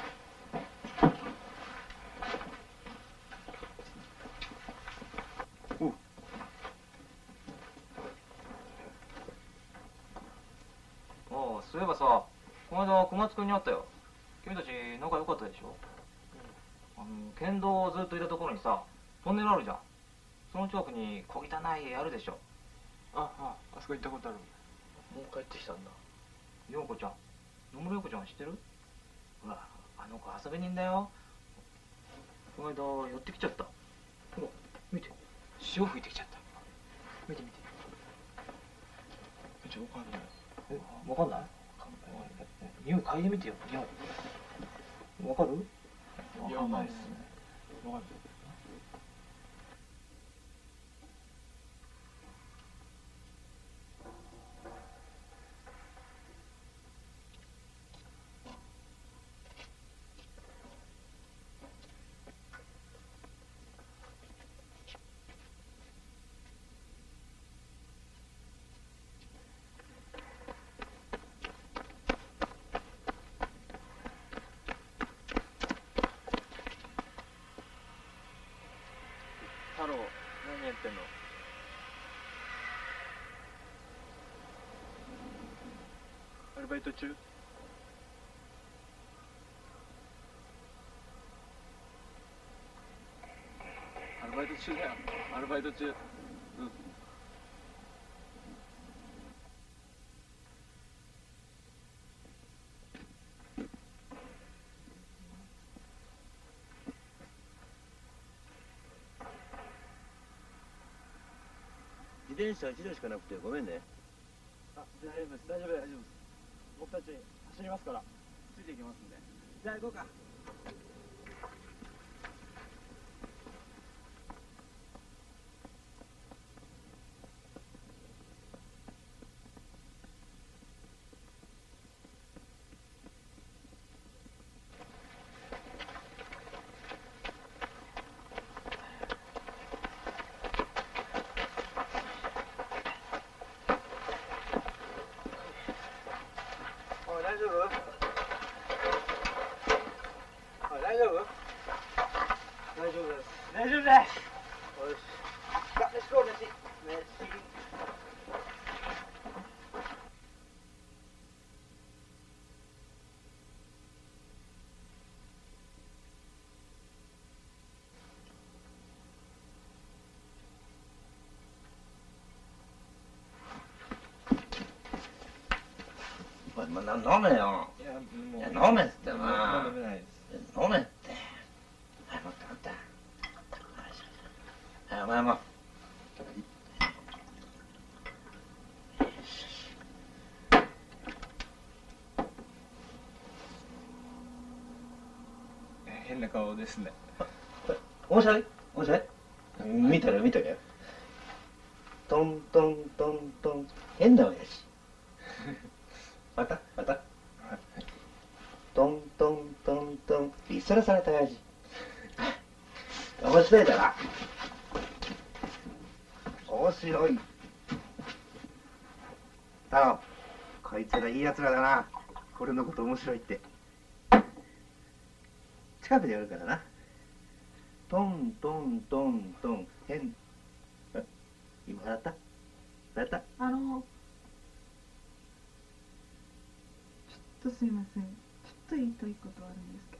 ああ、そういえばさ、この間小松君に会ったよ。君たち仲良かったでしょ？うん、あの県道をずっといたところにさ、トンネルあるじゃん。その近くに小汚い家あるでしょ。 ああ、あそこ行ったことある。 もう帰ってきたんだ。 陽子ちゃん、野村陽子ちゃん知ってる？ほら、あの子遊び人だよ。この間寄ってきちゃった。ほら、見て、潮吹いてきちゃった。見て見て。 じゃわかんない。 え、わかんない？匂い嗅いでみてよ、匂い。わかる？ わかんないっすね。わかんない。 太郎、何やってんの？ アルバイト中？ イト中だよ。アルバイト中。うん。 自転車いちだいしかなくてごめんね。 あ、大丈夫です、大丈夫大丈夫です。僕たち走りますから、ついていきますんで。じゃあ行こうか。 大丈夫？おい、大丈夫？大丈夫です。 大丈夫です。 よし。さあ、飯食おう、飯。飯。 おい、まあ、飲めよ。 いや、もう。 いや、飲めってな。 飲めないです。 飲めって。はい、待って待って。はい、お前も。 変な顔ですね。 面白い面白い見てる見てるよ。トントントントン。変な親父。またまた。トントントントン。リストラされた親父。面白いだな。面白い。太郎、こいつらいいやつらだな。俺のこと面白いって。近くでやるからな。トントントントン。変。今笑った笑った。 あのちょっとすいません。ちょっと言いたいことあるんですけ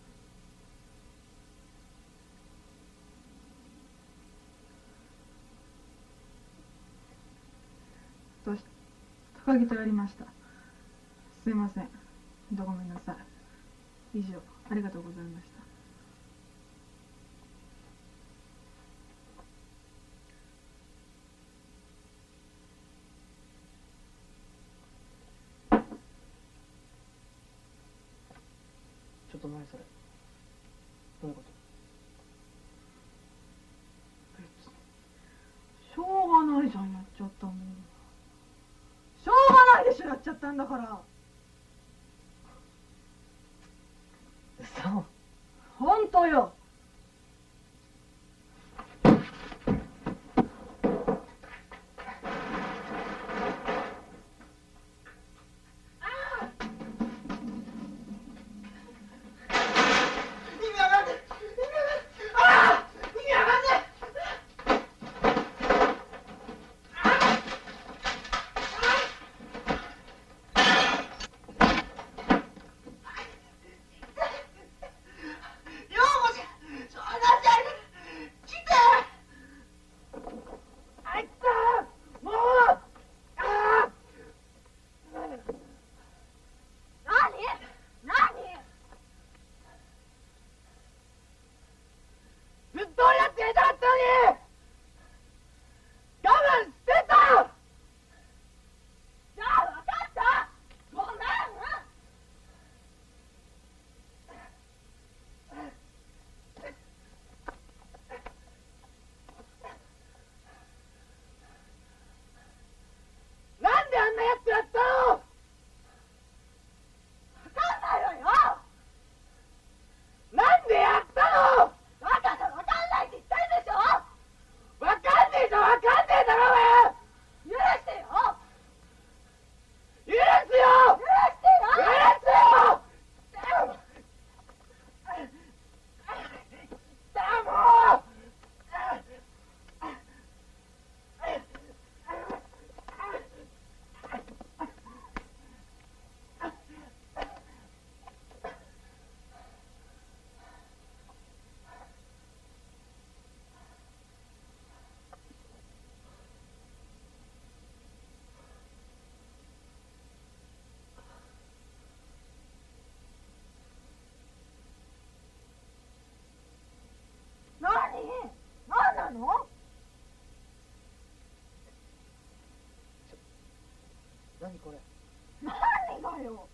ど。と高木とやりました。すいません。ごめんなさい。以上ありがとうございました。 ちょっと何それ。どういうこと？ しょうがないじゃん、やっちゃったもん。しょうがないでしょ、やっちゃったんだから。 嘘。 本当よ。 ようこ何これ。 何がよ。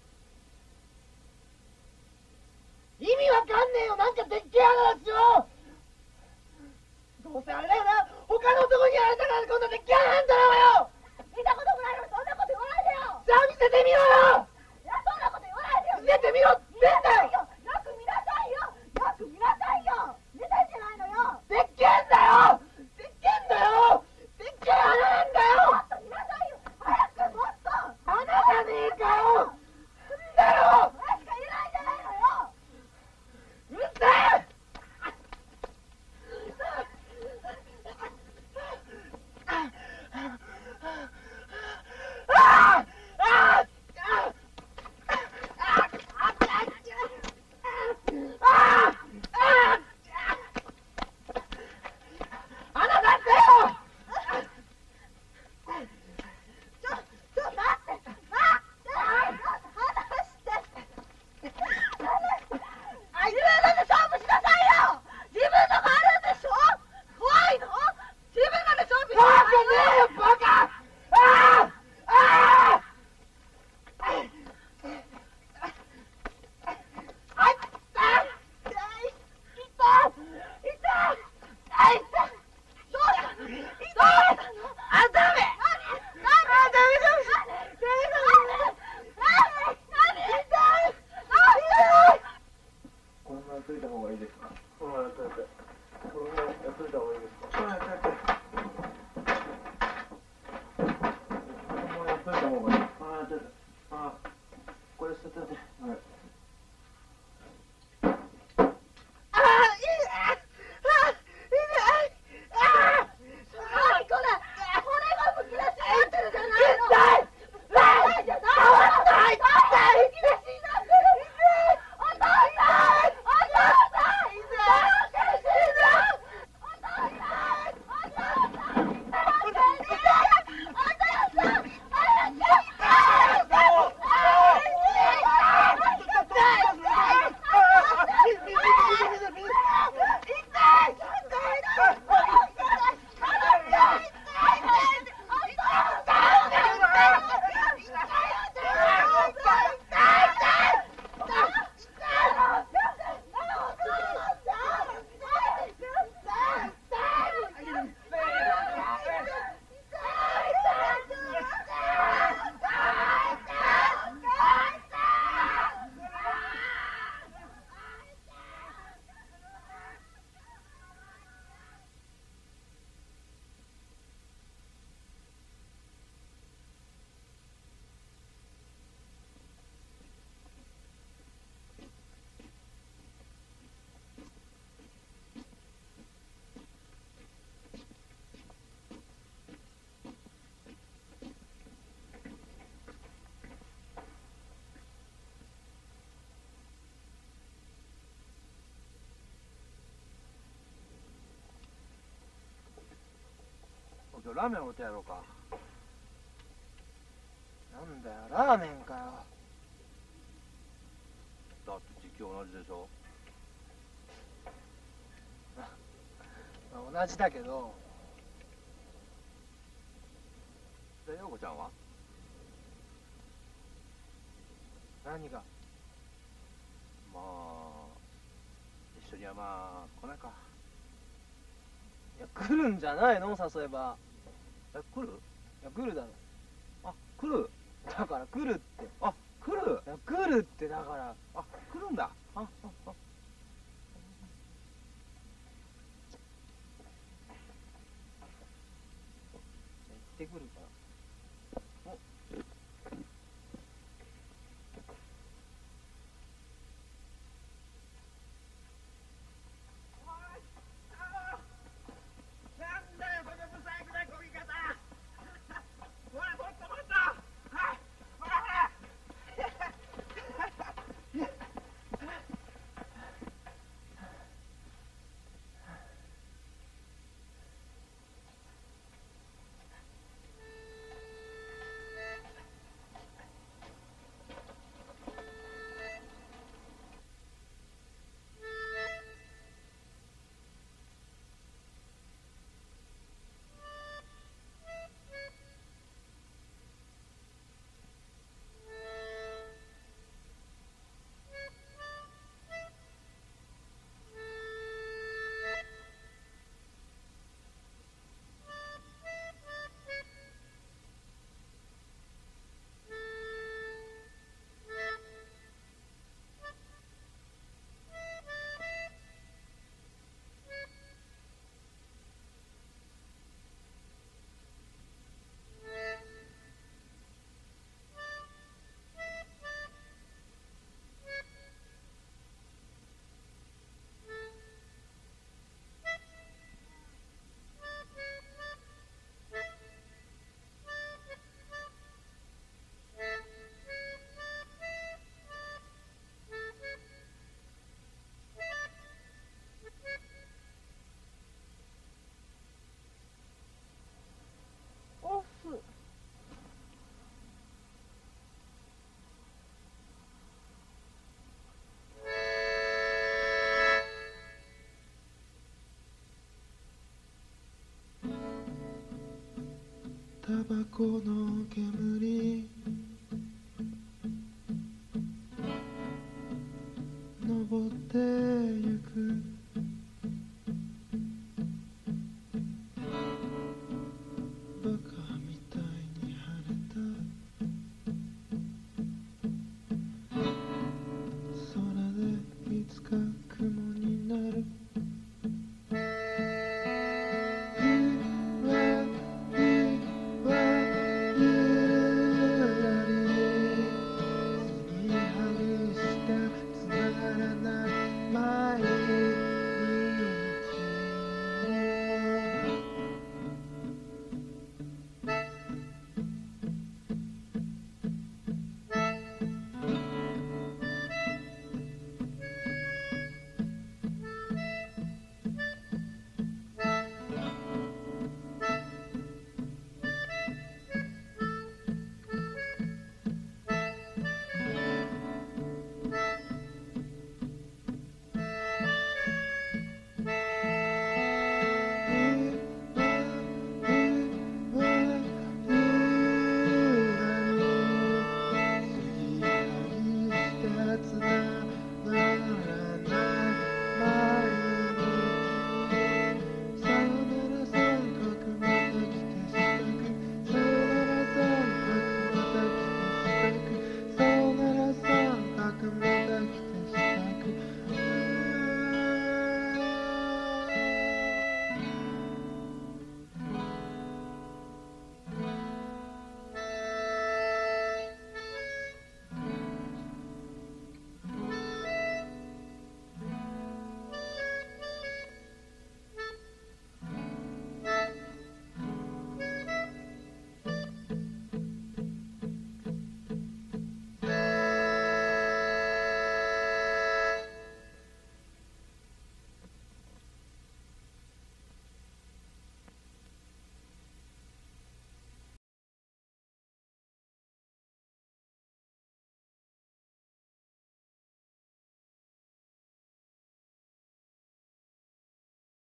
意味わかんねえよ。なんかでっけえ穴ですよ。どうせあれだよな。他の男にやられたからこんなでっけえ穴なんだろうよ。 見たこともないのにそんなこと言わないでよ。 じゃあ見せてみろよ。 いや、そんなこと言わないでよ。 見せてみろって言うんだよ。 よく見なさいよ。よく見なさいよ。見てんじゃないのよ。 でっけえんだよ。でっけえんだよ。でっけえ穴なんだよ。 もっと見なさいよ。早くもっと。 穴じゃねえかよ。んだよ。 それしか言えないじゃないのよ。 うるせえ。あああ今日ラーメンおってやろうか。 なんだよ、ラーメンかよ。 だって時期同じでしょ。 まあ、同じだけど。 で、陽子ちゃんは何が？ まあ一緒にはまあ来ないか。 いや、来るんじゃないの？誘えば。 え、来る？ いや、来るだろ。 あ、来る。 だから来るって。 あ、来る。 いや、来るってだから。 あ、来るんだ。あ、あ、あ。行ってくるから。 この煙